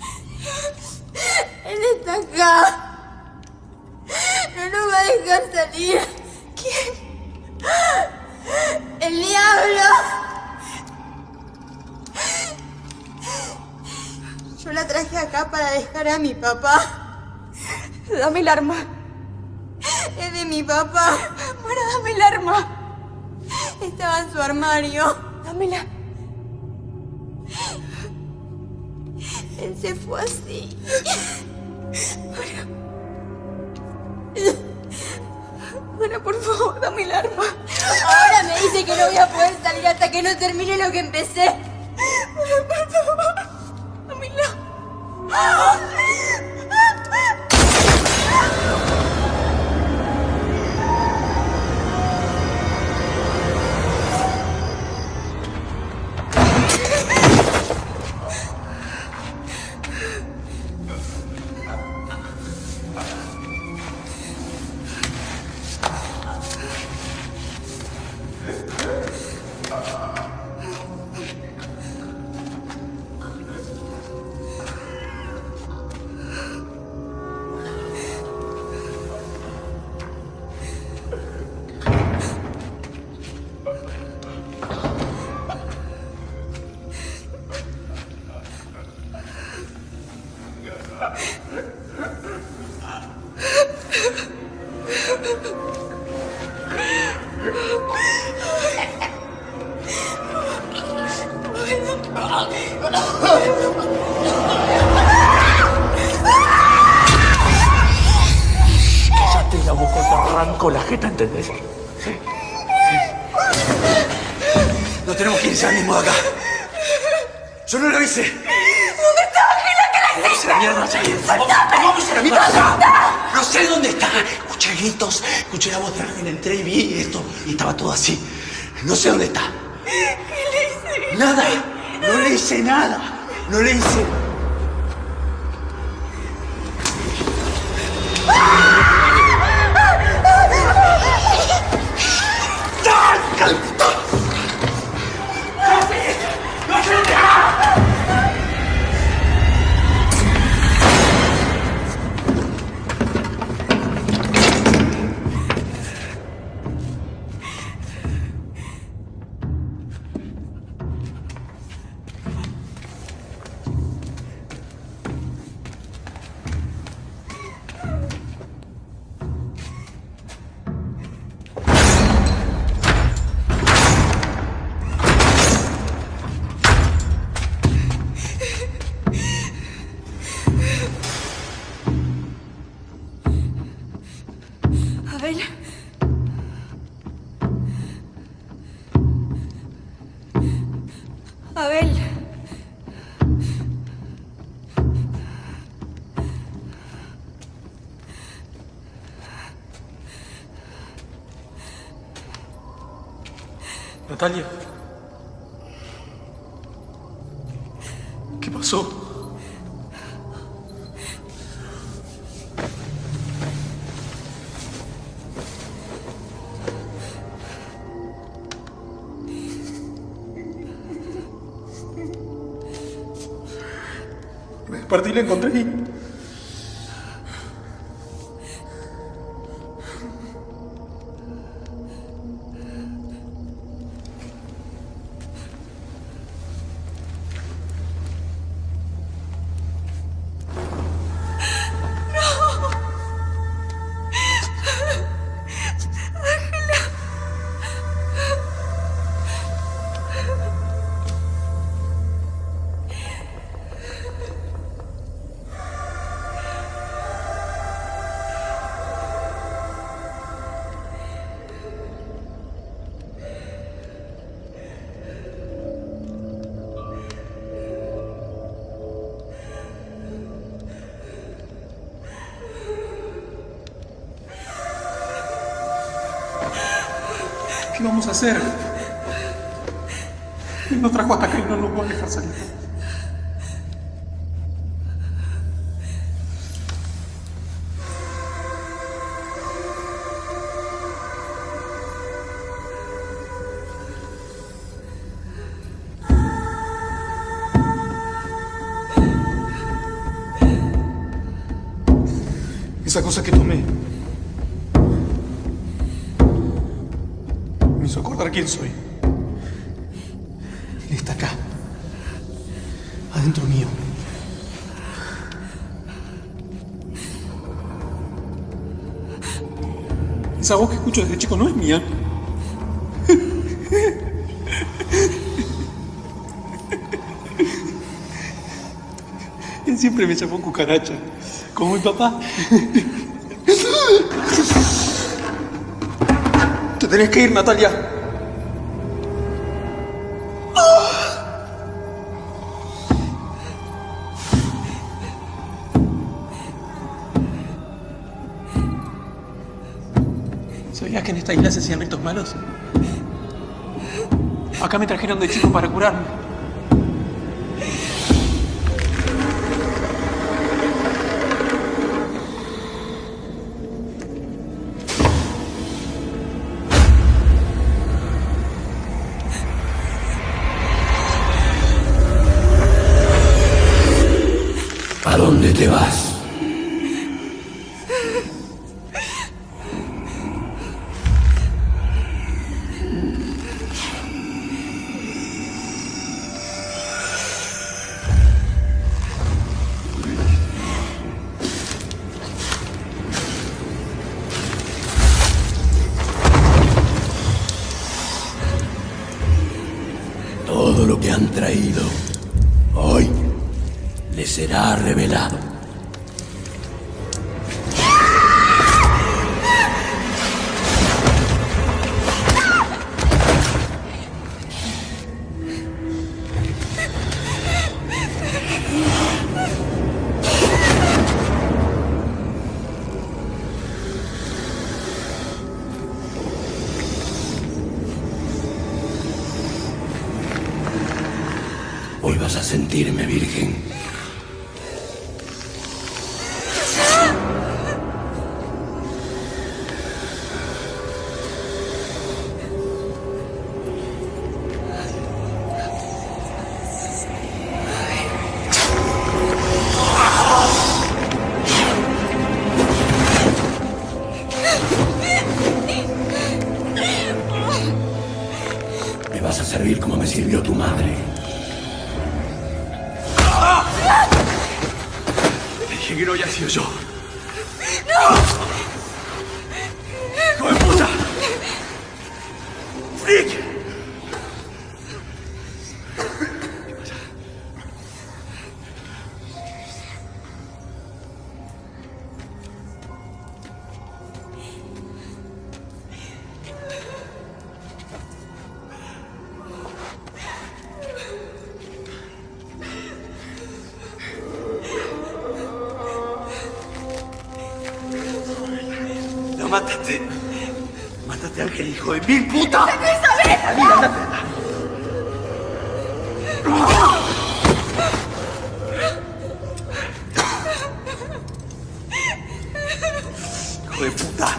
Él está acá. No nos va a dejar salir. ¿Quién? ¡El diablo! Yo la traje acá para dejar a mi papá. Dame el arma. Es de mi papá. Mara, dame el arma. Estaba en su armario. Dámela. Él se fue así. Mara. Mara, por favor, dame el arma. Ahora me dice que no voy a poder salir hasta que no termine lo que empecé. Mara, por favor. Dámela. Cállate la boca, te arranco la jeta, ¿entendés? Sí. No tenemos que irse al mismo de acá. Yo no lo hice. ¿Dónde está Ángela? ¿Qué la hiciste? Vamos a la mierda, Chaguín. Vamos a la ¿Dónde mierda. está? No sé dónde está. Escuché gritos, escuché la voz de alguien, entré y vi esto. Y estaba todo así. No sé dónde está. ¿Qué le hice? Nada. No le hice nada. No le hice... Abel. Abel. Natalia. ¿Qué pasó? Me desperté y la encontré ahí. ¿Qué vamos a hacer? Él nos trajo hasta acá y no nos va a dejar salir. Esa cosa que tomé me hizo acordar quién soy. Él está acá, adentro mío. Esa voz que escucho desde chico no es mía. Él siempre me llamó cucaracha, como mi papá. Te tenés que ir, Natalia. ¿Sabías que en esta isla se hacían ritos malos? Acá me trajeron de chico para curarme. ¿A dónde te vas? Todo lo que han traído hoy les será revelado. Hoy vas a sentirme virgen. Me vas a servir como me sirvió tu madre. Dije que no había sido yo. ¡No! ¡Hijo de puta! ¡Freak! No, mátate. Mátate, Ángel, hijo de mil puta. ¡Isabel! Mira, andate. Hijo de puta.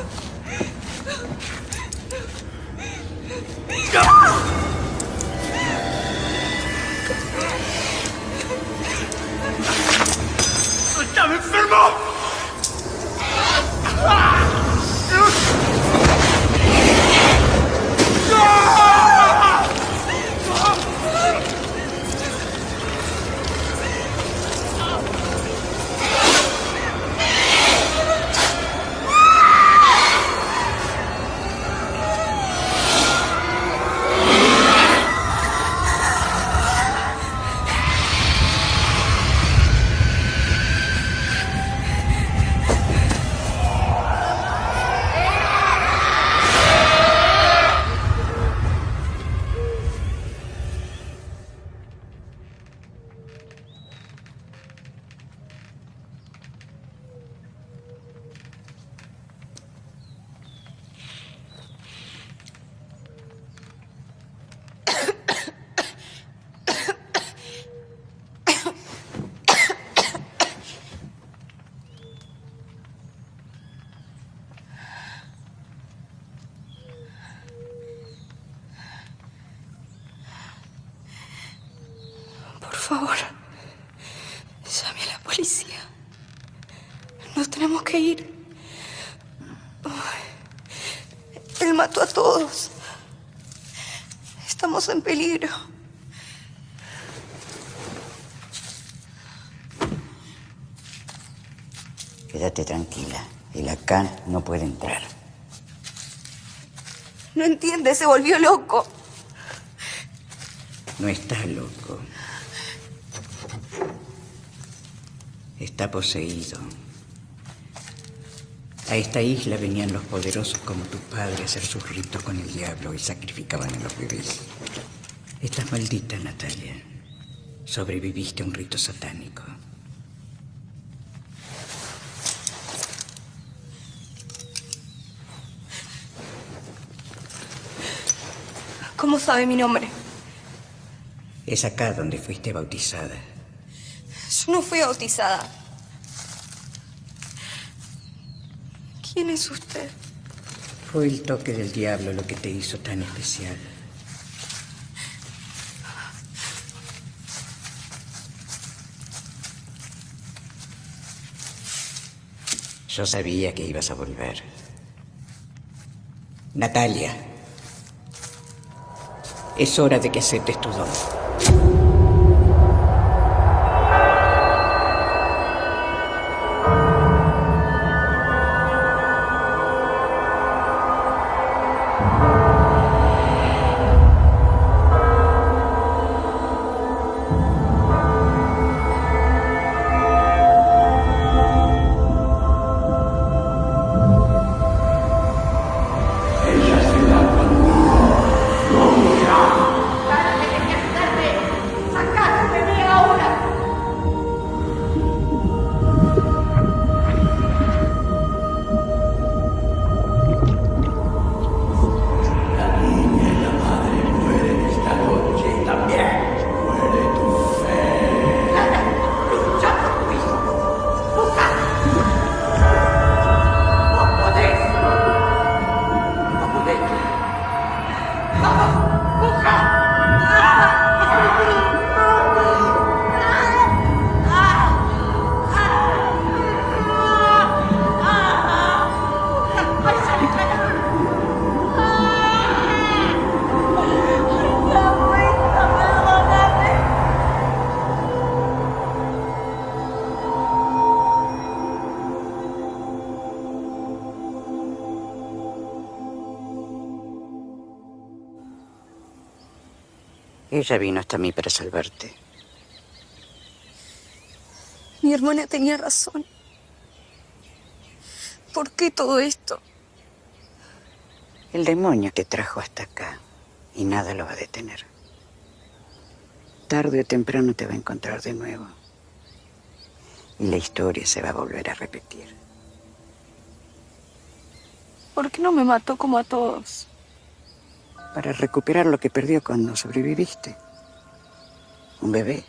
¡Suéltame, enfermo! Por favor, llame a la policía. Nos tenemos que ir. Ay, él mató a todos. Estamos en peligro. Quédate tranquila. El acá no puede entrar. No entiende, se volvió loco. No está loco. Está poseído. A esta isla venían los poderosos como tus padres a hacer sus ritos con el diablo y sacrificaban a los bebés. Estás maldita, Natalia. Sobreviviste a un rito satánico. ¿Cómo sabe mi nombre? Es acá donde fuiste bautizada. Yo no fui bautizada. ¿Quién es usted? Fue el toque del diablo lo que te hizo tan especial. Yo sabía que ibas a volver. Natalia, es hora de que aceptes tu don. Ella vino hasta mí para salvarte. Mi hermana tenía razón. ¿Por qué todo esto? El demonio te trajo hasta acá y nada lo va a detener. Tarde o temprano te va a encontrar de nuevo. Y la historia se va a volver a repetir. ¿Por qué no me mató como a todos? Para recuperar lo que perdió cuando sobreviviste. Un bebé.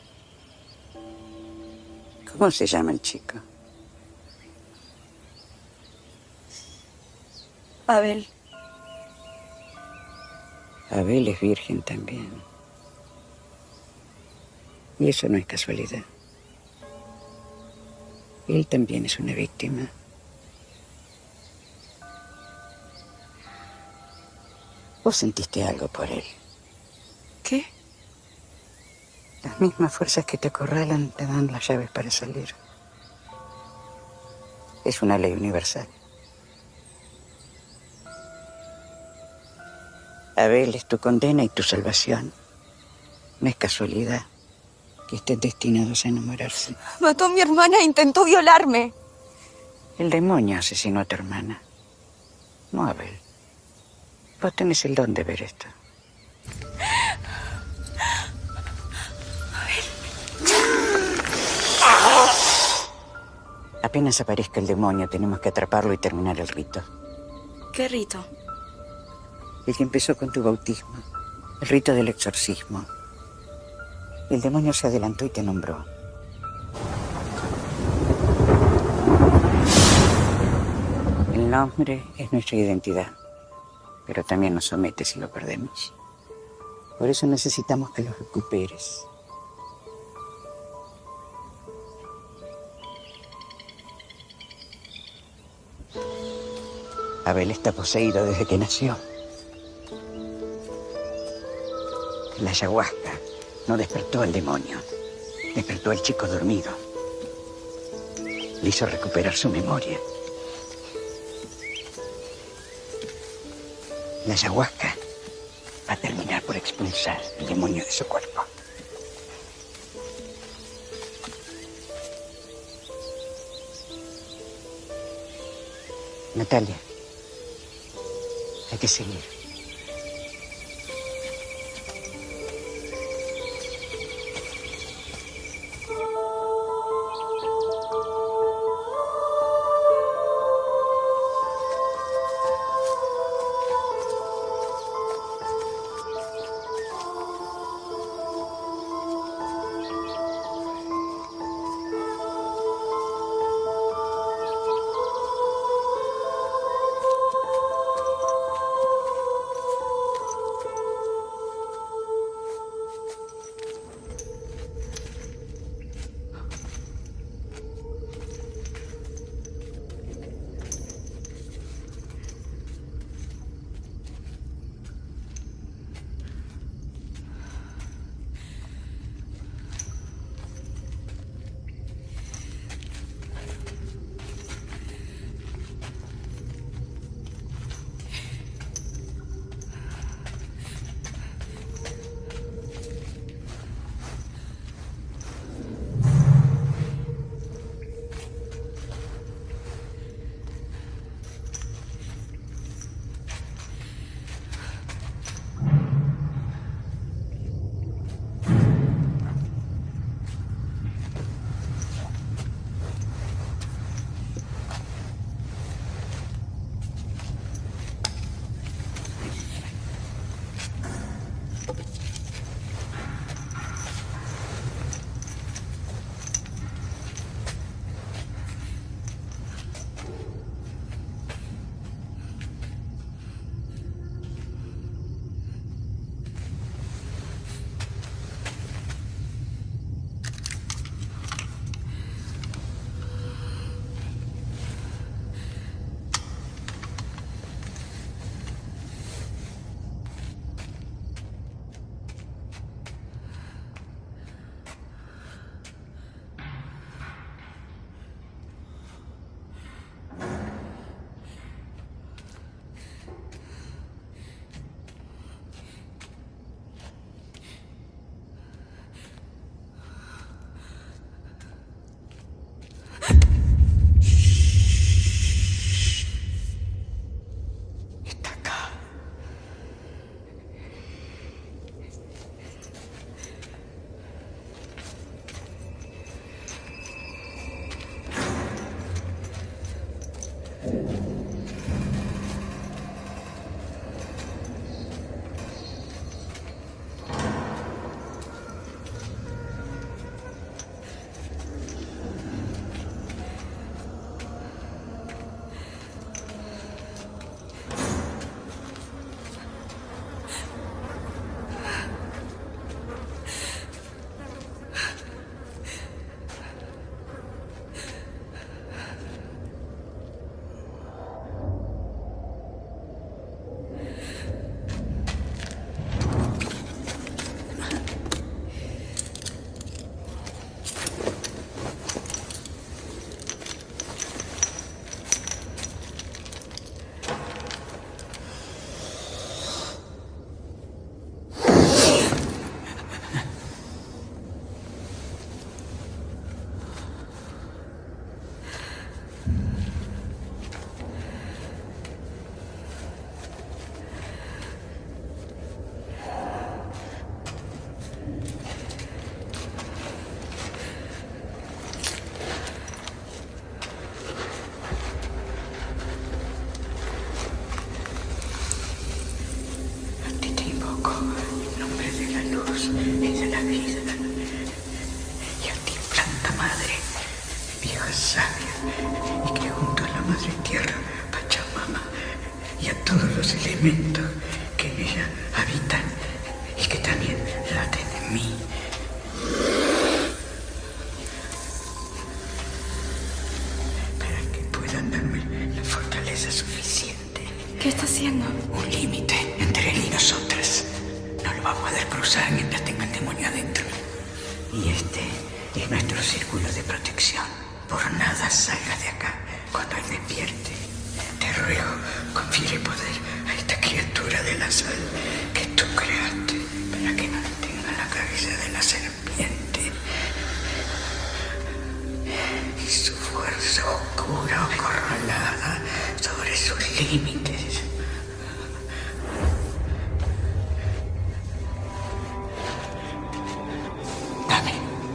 ¿Cómo se llama el chico? Abel. Abel es virgen también. Y eso no es casualidad. Él también es una víctima. Vos sentiste algo por él. ¿Qué? Las mismas fuerzas que te acorralan te dan las llaves para salir. Es una ley universal. Abel es tu condena y tu salvación. No es casualidad que estén destinados a enamorarse. Mató a mi hermana e intentó violarme. El demonio asesinó a tu hermana, no a Abel. Vos tenés el don de ver esto. Apenas aparezca el demonio, tenemos que atraparlo y terminar el rito. ¿Qué rito? El que empezó con tu bautismo. El rito del exorcismo. El demonio se adelantó y te nombró. El nombre es nuestra identidad, pero también nos somete si lo perdemos. Por eso necesitamos que lo recuperes. Abel está poseído desde que nació. La ayahuasca no despertó al demonio, despertó al chico dormido. Le hizo recuperar su memoria. La ayahuasca va a terminar por expulsar el demonio de su cuerpo. Natalia, hay que seguir. invoco en nombre de la luz y de la vida. Y a ti, planta madre, vieja sabia, y que junto a la madre tierra, Pachamama, y a todos los elementos que en ella habitan y que también laten en mí, para que puedan darme la fortaleza suficiente. ¿Qué está haciendo? Un límite entre él y nosotras. No lo va a poder cruzar mientras tenga el demonio adentro. Y este es nuestro círculo de protección. Por nada salgas de acá cuando él despierte. Te ruego, confiere poder a esta criatura de la sal que tú creaste para que mantenga la cabeza de la serpiente y su fuerza oscura o acorralada sobre sus límites. Dame.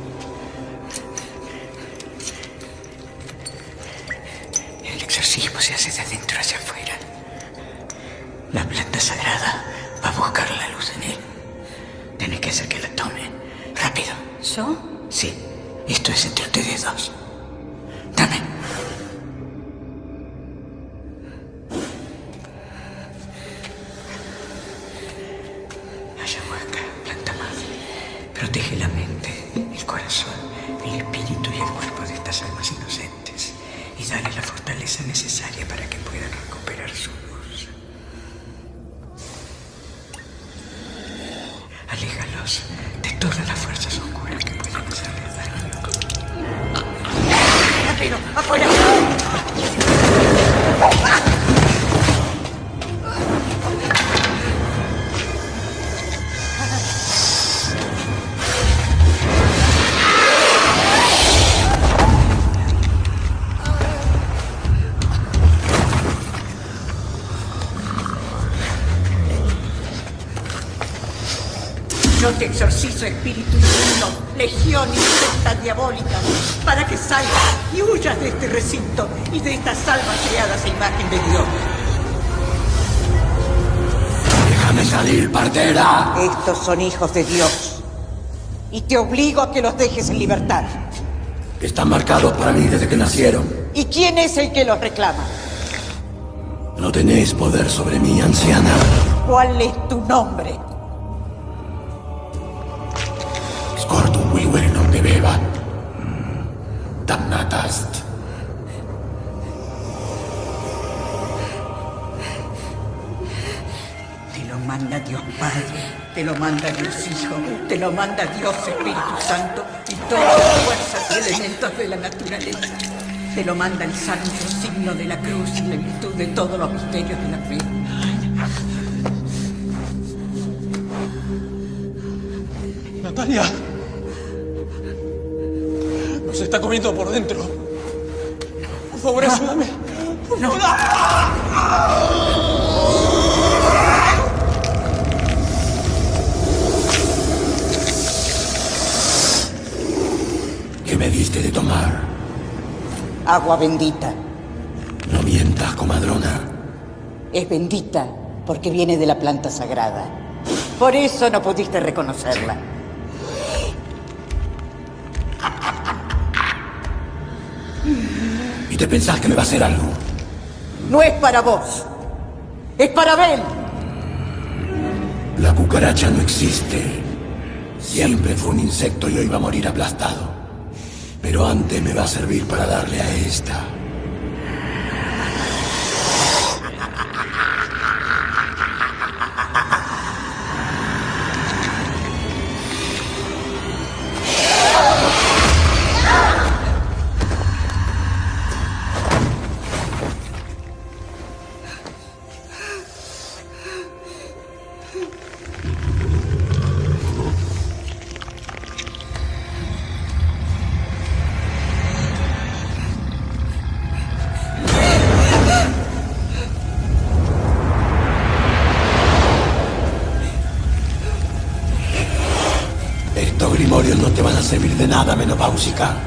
El exorcismo se hace de adentro hacia afuera. La planta sagrada va a buscar la luz en él. Tienes que hacer que la tome. Rápido. ¿Yo? Sí. Esto es entre ustedes dos. Dame. Ayahuasca, planta madre. Protege la mente, el corazón, el espíritu y el cuerpo de estas almas inocentes. Y dale la fortaleza necesaria para que puedan recuperar su luz. Aléjalos de todas las fuerzas oscuras que puedan hacerles daño. ¡Rápido! ¡Afuera! Yo te exorcizo, espíritu inmundo, legión y sectas diabólicas, para que salgas y huyas de este recinto y de estas almas creadas a imagen de Dios. ¡Déjame salir, partera! Estos son hijos de Dios y te obligo a que los dejes en libertad. Están marcados para mí desde que nacieron. ¿Y quién es el que los reclama? No tenéis poder sobre mí, anciana. ¿Cuál es tu nombre? Scortum vivere non beveva. Damnatast. Te lo manda Dios Padre, te lo manda Dios Hijo, te lo manda Dios Espíritu Santo y todas las fuerzas y elementos de la naturaleza. Te lo manda el santo signo de la cruz y la virtud de todos los misterios de la fe. Natalia. Nos está comiendo por dentro. Por favor, no. Ayúdame. Por no. favor. ¿Qué me diste de tomar? Agua bendita. No mientas, comadrona. Es bendita porque viene de la planta sagrada. Por eso no pudiste reconocerla. ¿Y te pensás que me va a hacer algo? No es para vos. Es para Abel. La cucaracha no existe. Siempre fue un insecto y hoy va a morir aplastado. Pero antes me va a servir para darle a esta. No te van a servir de nada, menopáusica.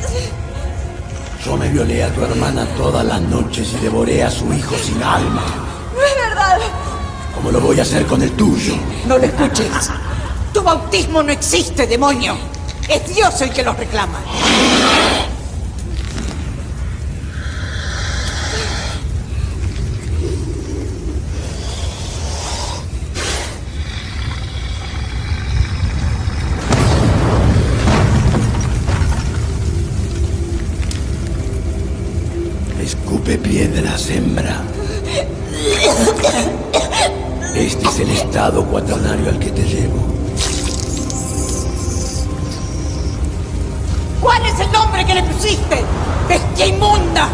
Yo me violé a tu hermana todas las noches y devoré a su hijo sin alma. No es verdad. como lo voy a hacer con el tuyo. No lo escuches. Tu bautismo no existe, demonio. Es Dios el que los reclama. Escupe piedras, hembra. Este es el estado cuaternario al que te llevo. ¿Cuál es el nombre que le pusiste? ¡Bestia inmunda!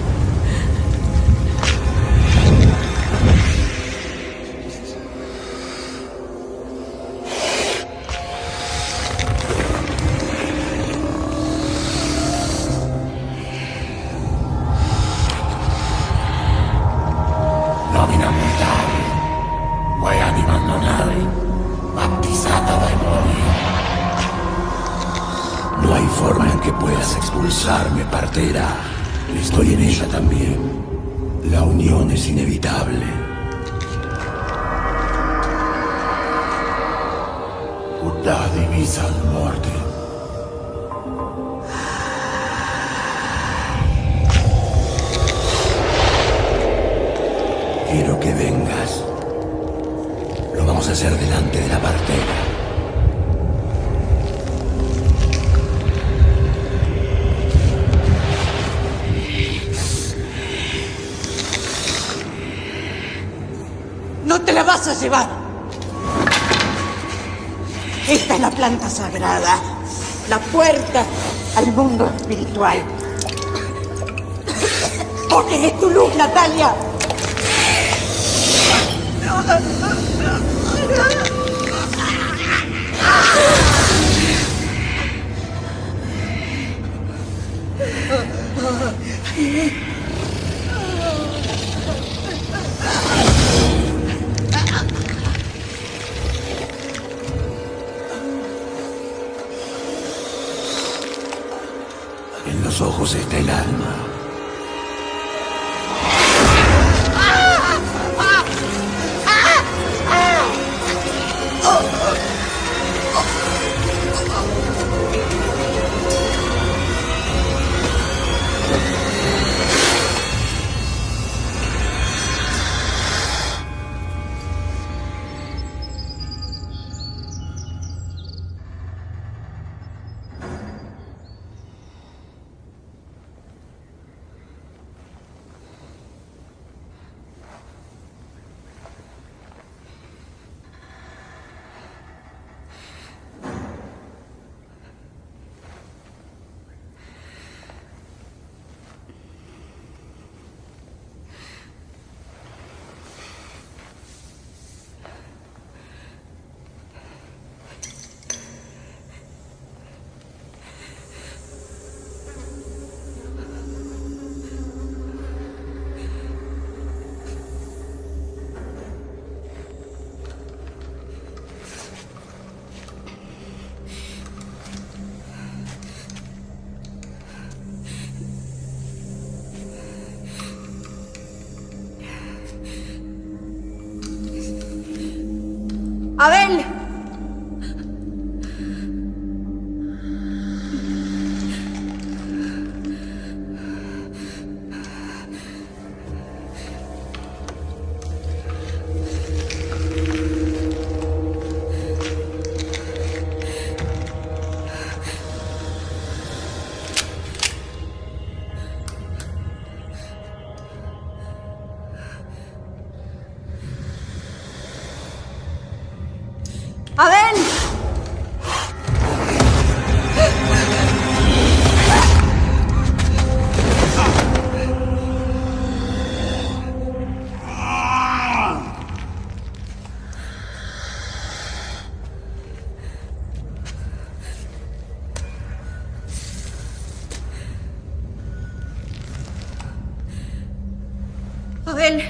Nomina mortale, vuoi anima abbandonare, battizzata dai demoni. No hay forma en que puedas expulsarme, partera. Estoy en ella también. La unión es inevitable. Puttana divisa al muerte. Quiero que vengas. Lo vamos a hacer delante de la partera. ¡No te la vas a llevar! Esta es la planta sagrada, la puerta al mundo espiritual. Porque es tu luz, Natalia. En los ojos está el alma. ¡Abel! ¡Abel! Abel.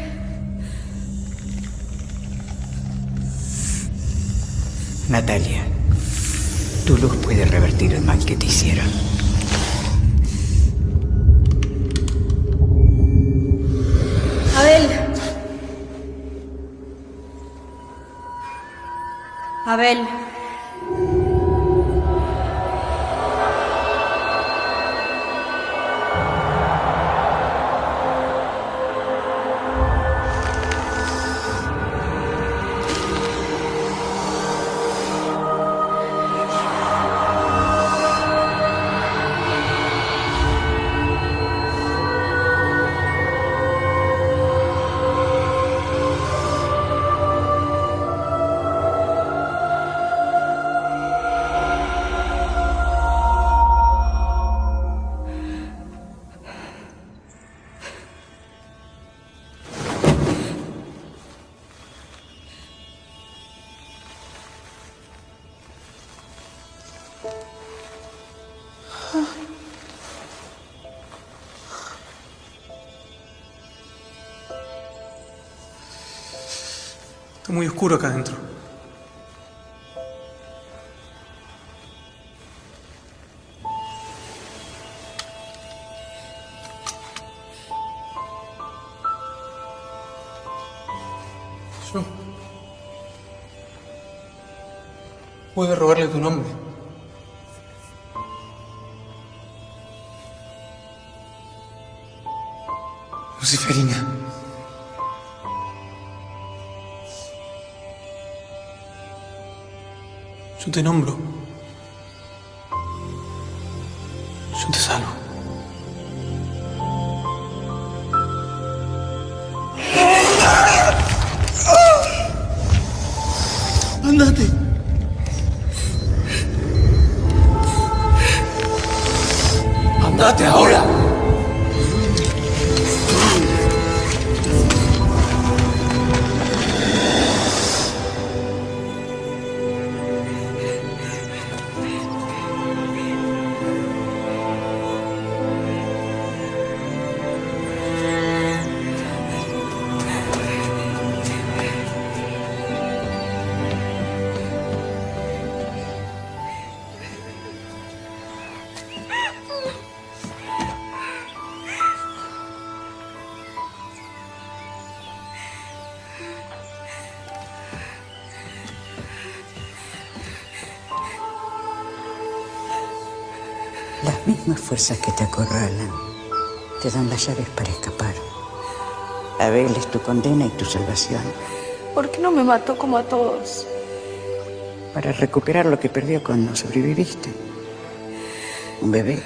Natalia, tu luz puede revertir el mal que te hicieron. Abel. Abel. Está muy oscuro acá adentro. Yo pude robarle tu nombre. Luciferina. Yo te nombro. Yo te salvo. ¡Andate! ¡Andate ahora! Las mismas fuerzas que te acorralan te dan las llaves para escapar. Abel es tu condena y tu salvación. ¿Por qué no me mató como a todos? Para recuperar lo que perdió cuando sobreviviste. Un bebé.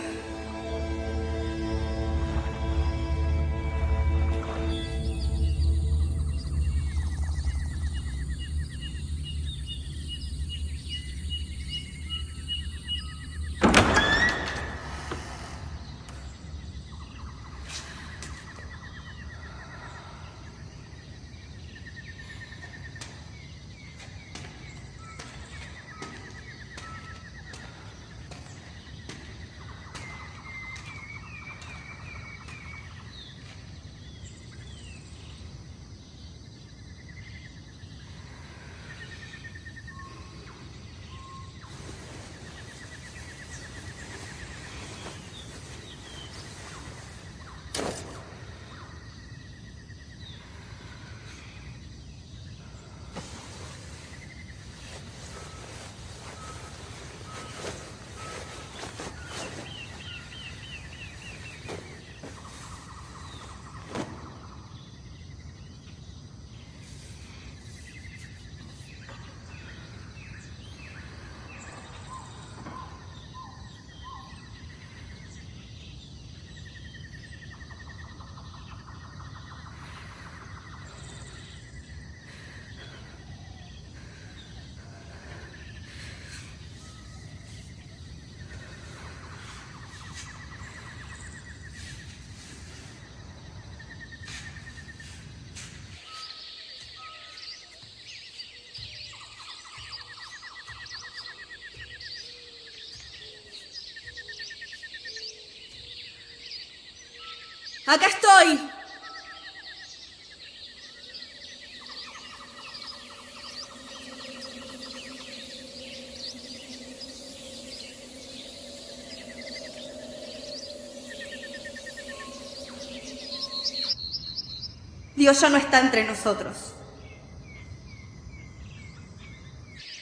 ¡Acá estoy! Dios ya no está entre nosotros.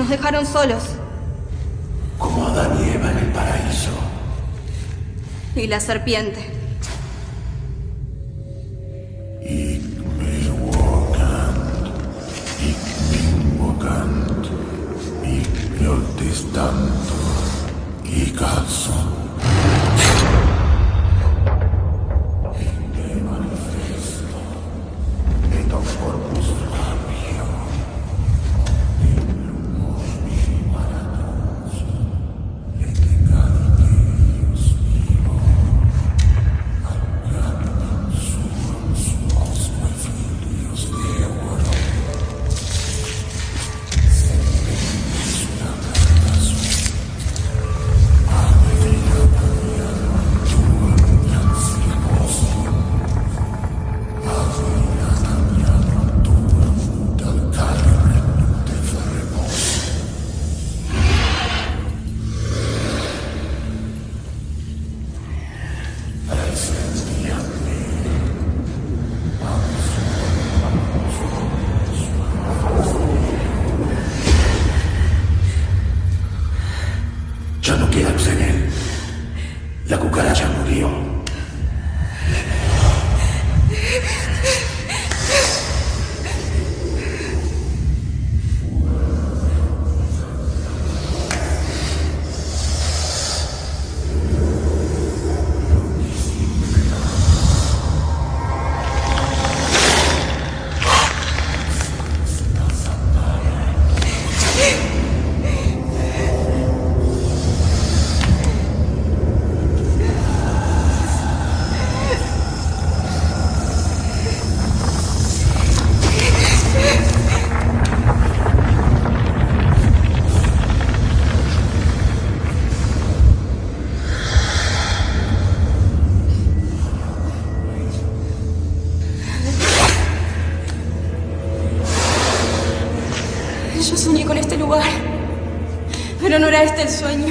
Nos dejaron solos. Como Adán y Eva en el paraíso. Y la serpiente. Tanto y caso. Y te manifiesto et corpus labio in lumos mi paradox et carideus vivo alcanam suam suos filios de oro. Ya no queda luz en él. La cucaracha murió. Yo soñé con este lugar, pero no era este el sueño.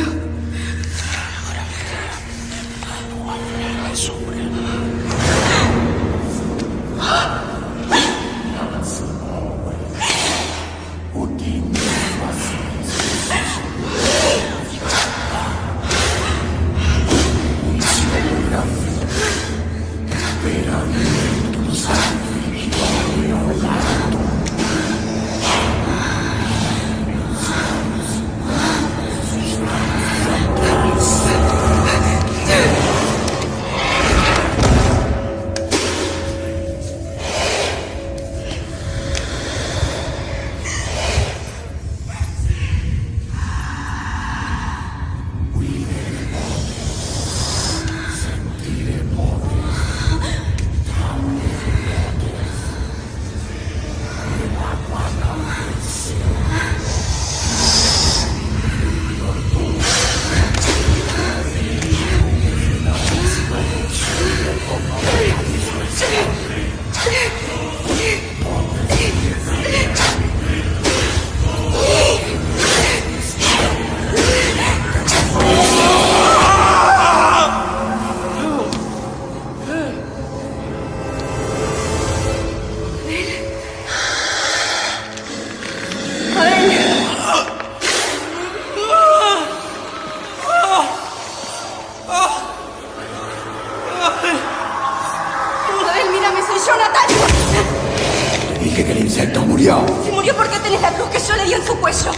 Dije que el insecto murió. Si murió porque tenés la cruz que yo le di en su cuello.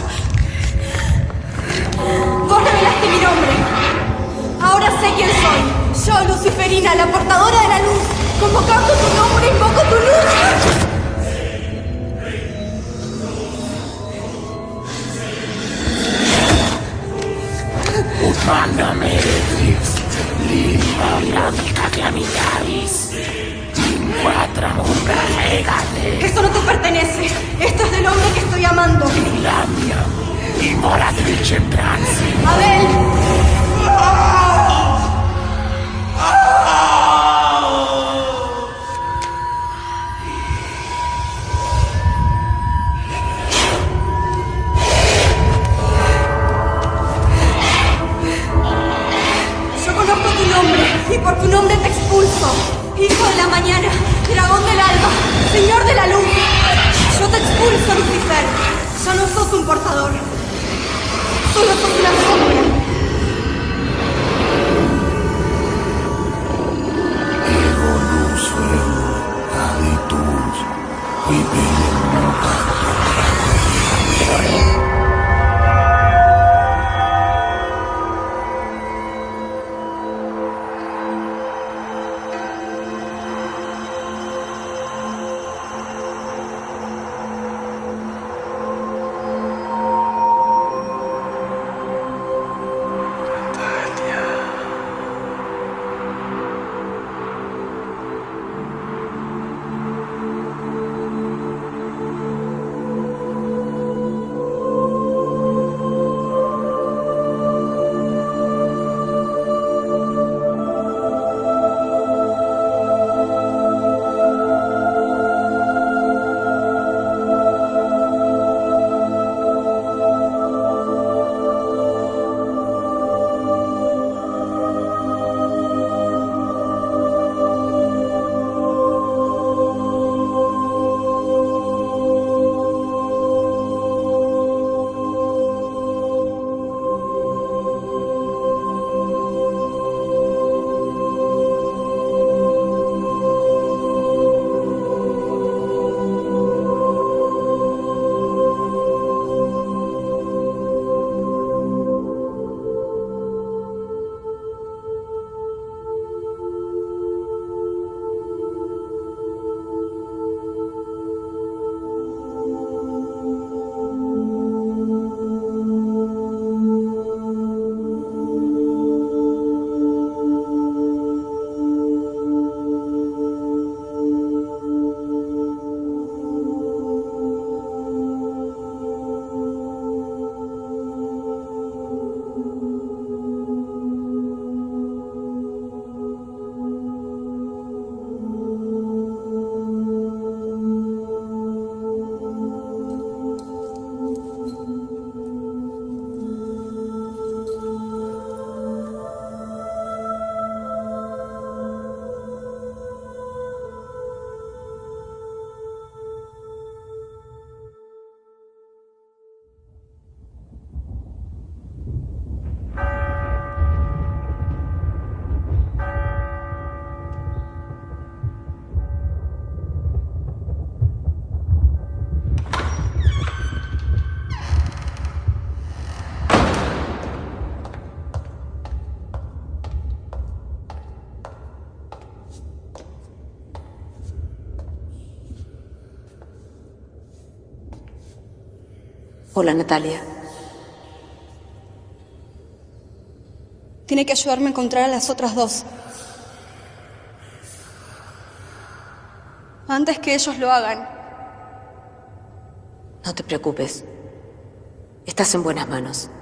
Vos revelaste mi nombre. Ahora sé quién soy. Yo, Luciferina, la portadora de la luz. Convocando tu nombre, invoco tu luz. Usmanda meretrix, limpa mica clamitaris, tinquatra mumbra legate. Esto no te pertenece. Esto es del hombre que estoy amando. Lamia, imoratrice en transi. Abel. Y por tu nombre te expulso, hijo de la mañana, dragón del alba, señor de la luz. Yo te expulso, Lucifer. Ya no sos un portador. Solo sos una sombra. Ego lucem, aditus, vivere Hola, Natalia. Tiene que ayudarme a encontrar a las otras dos. Antes que ellos lo hagan. No te preocupes. Estás en buenas manos.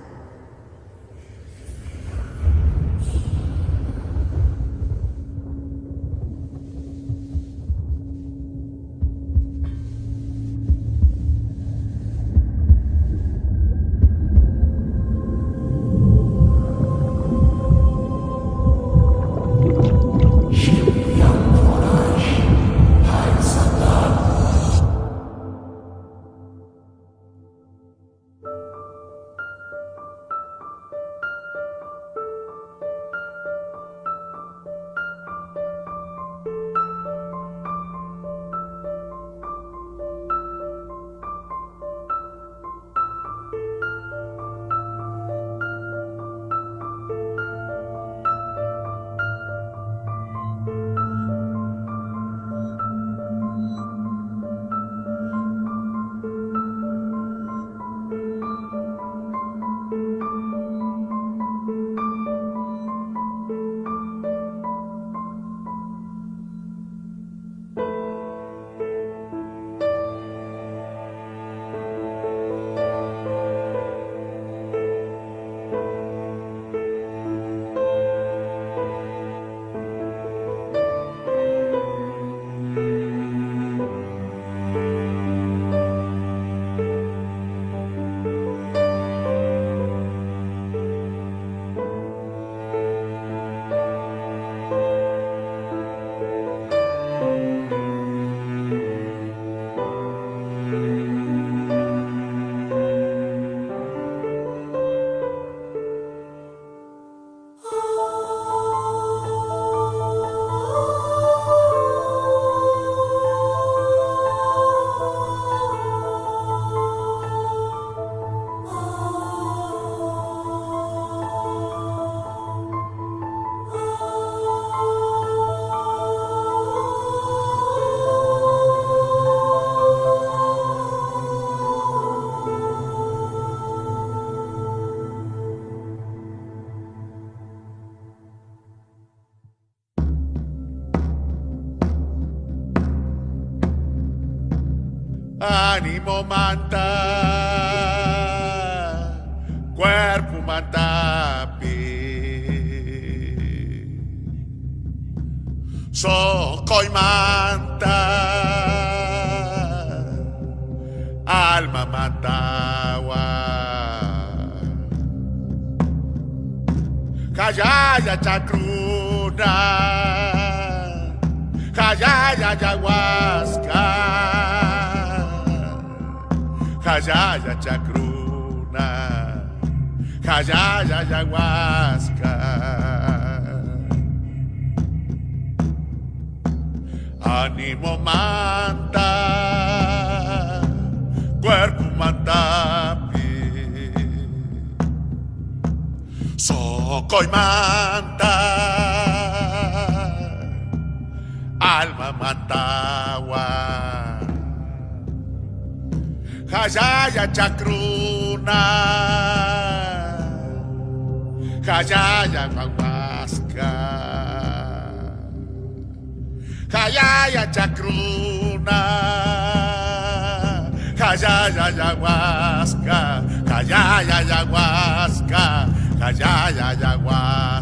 ánimo manta, cuerpo mantapi, socoy manta, alma mantawa, Kayaya chakruna, Kayaya ayahuasca, Kayaya chakruna, Kayaya ayahuasca. Ánimo manta, cuerpo mantapi, socoy manta, alma mantawa, Kayaya chakruna, Kayaya ayahuasca, Kayaya chakruna, Kayaya ayahuasca, Kayaya ayahuasca, Kayaya ayahuasca.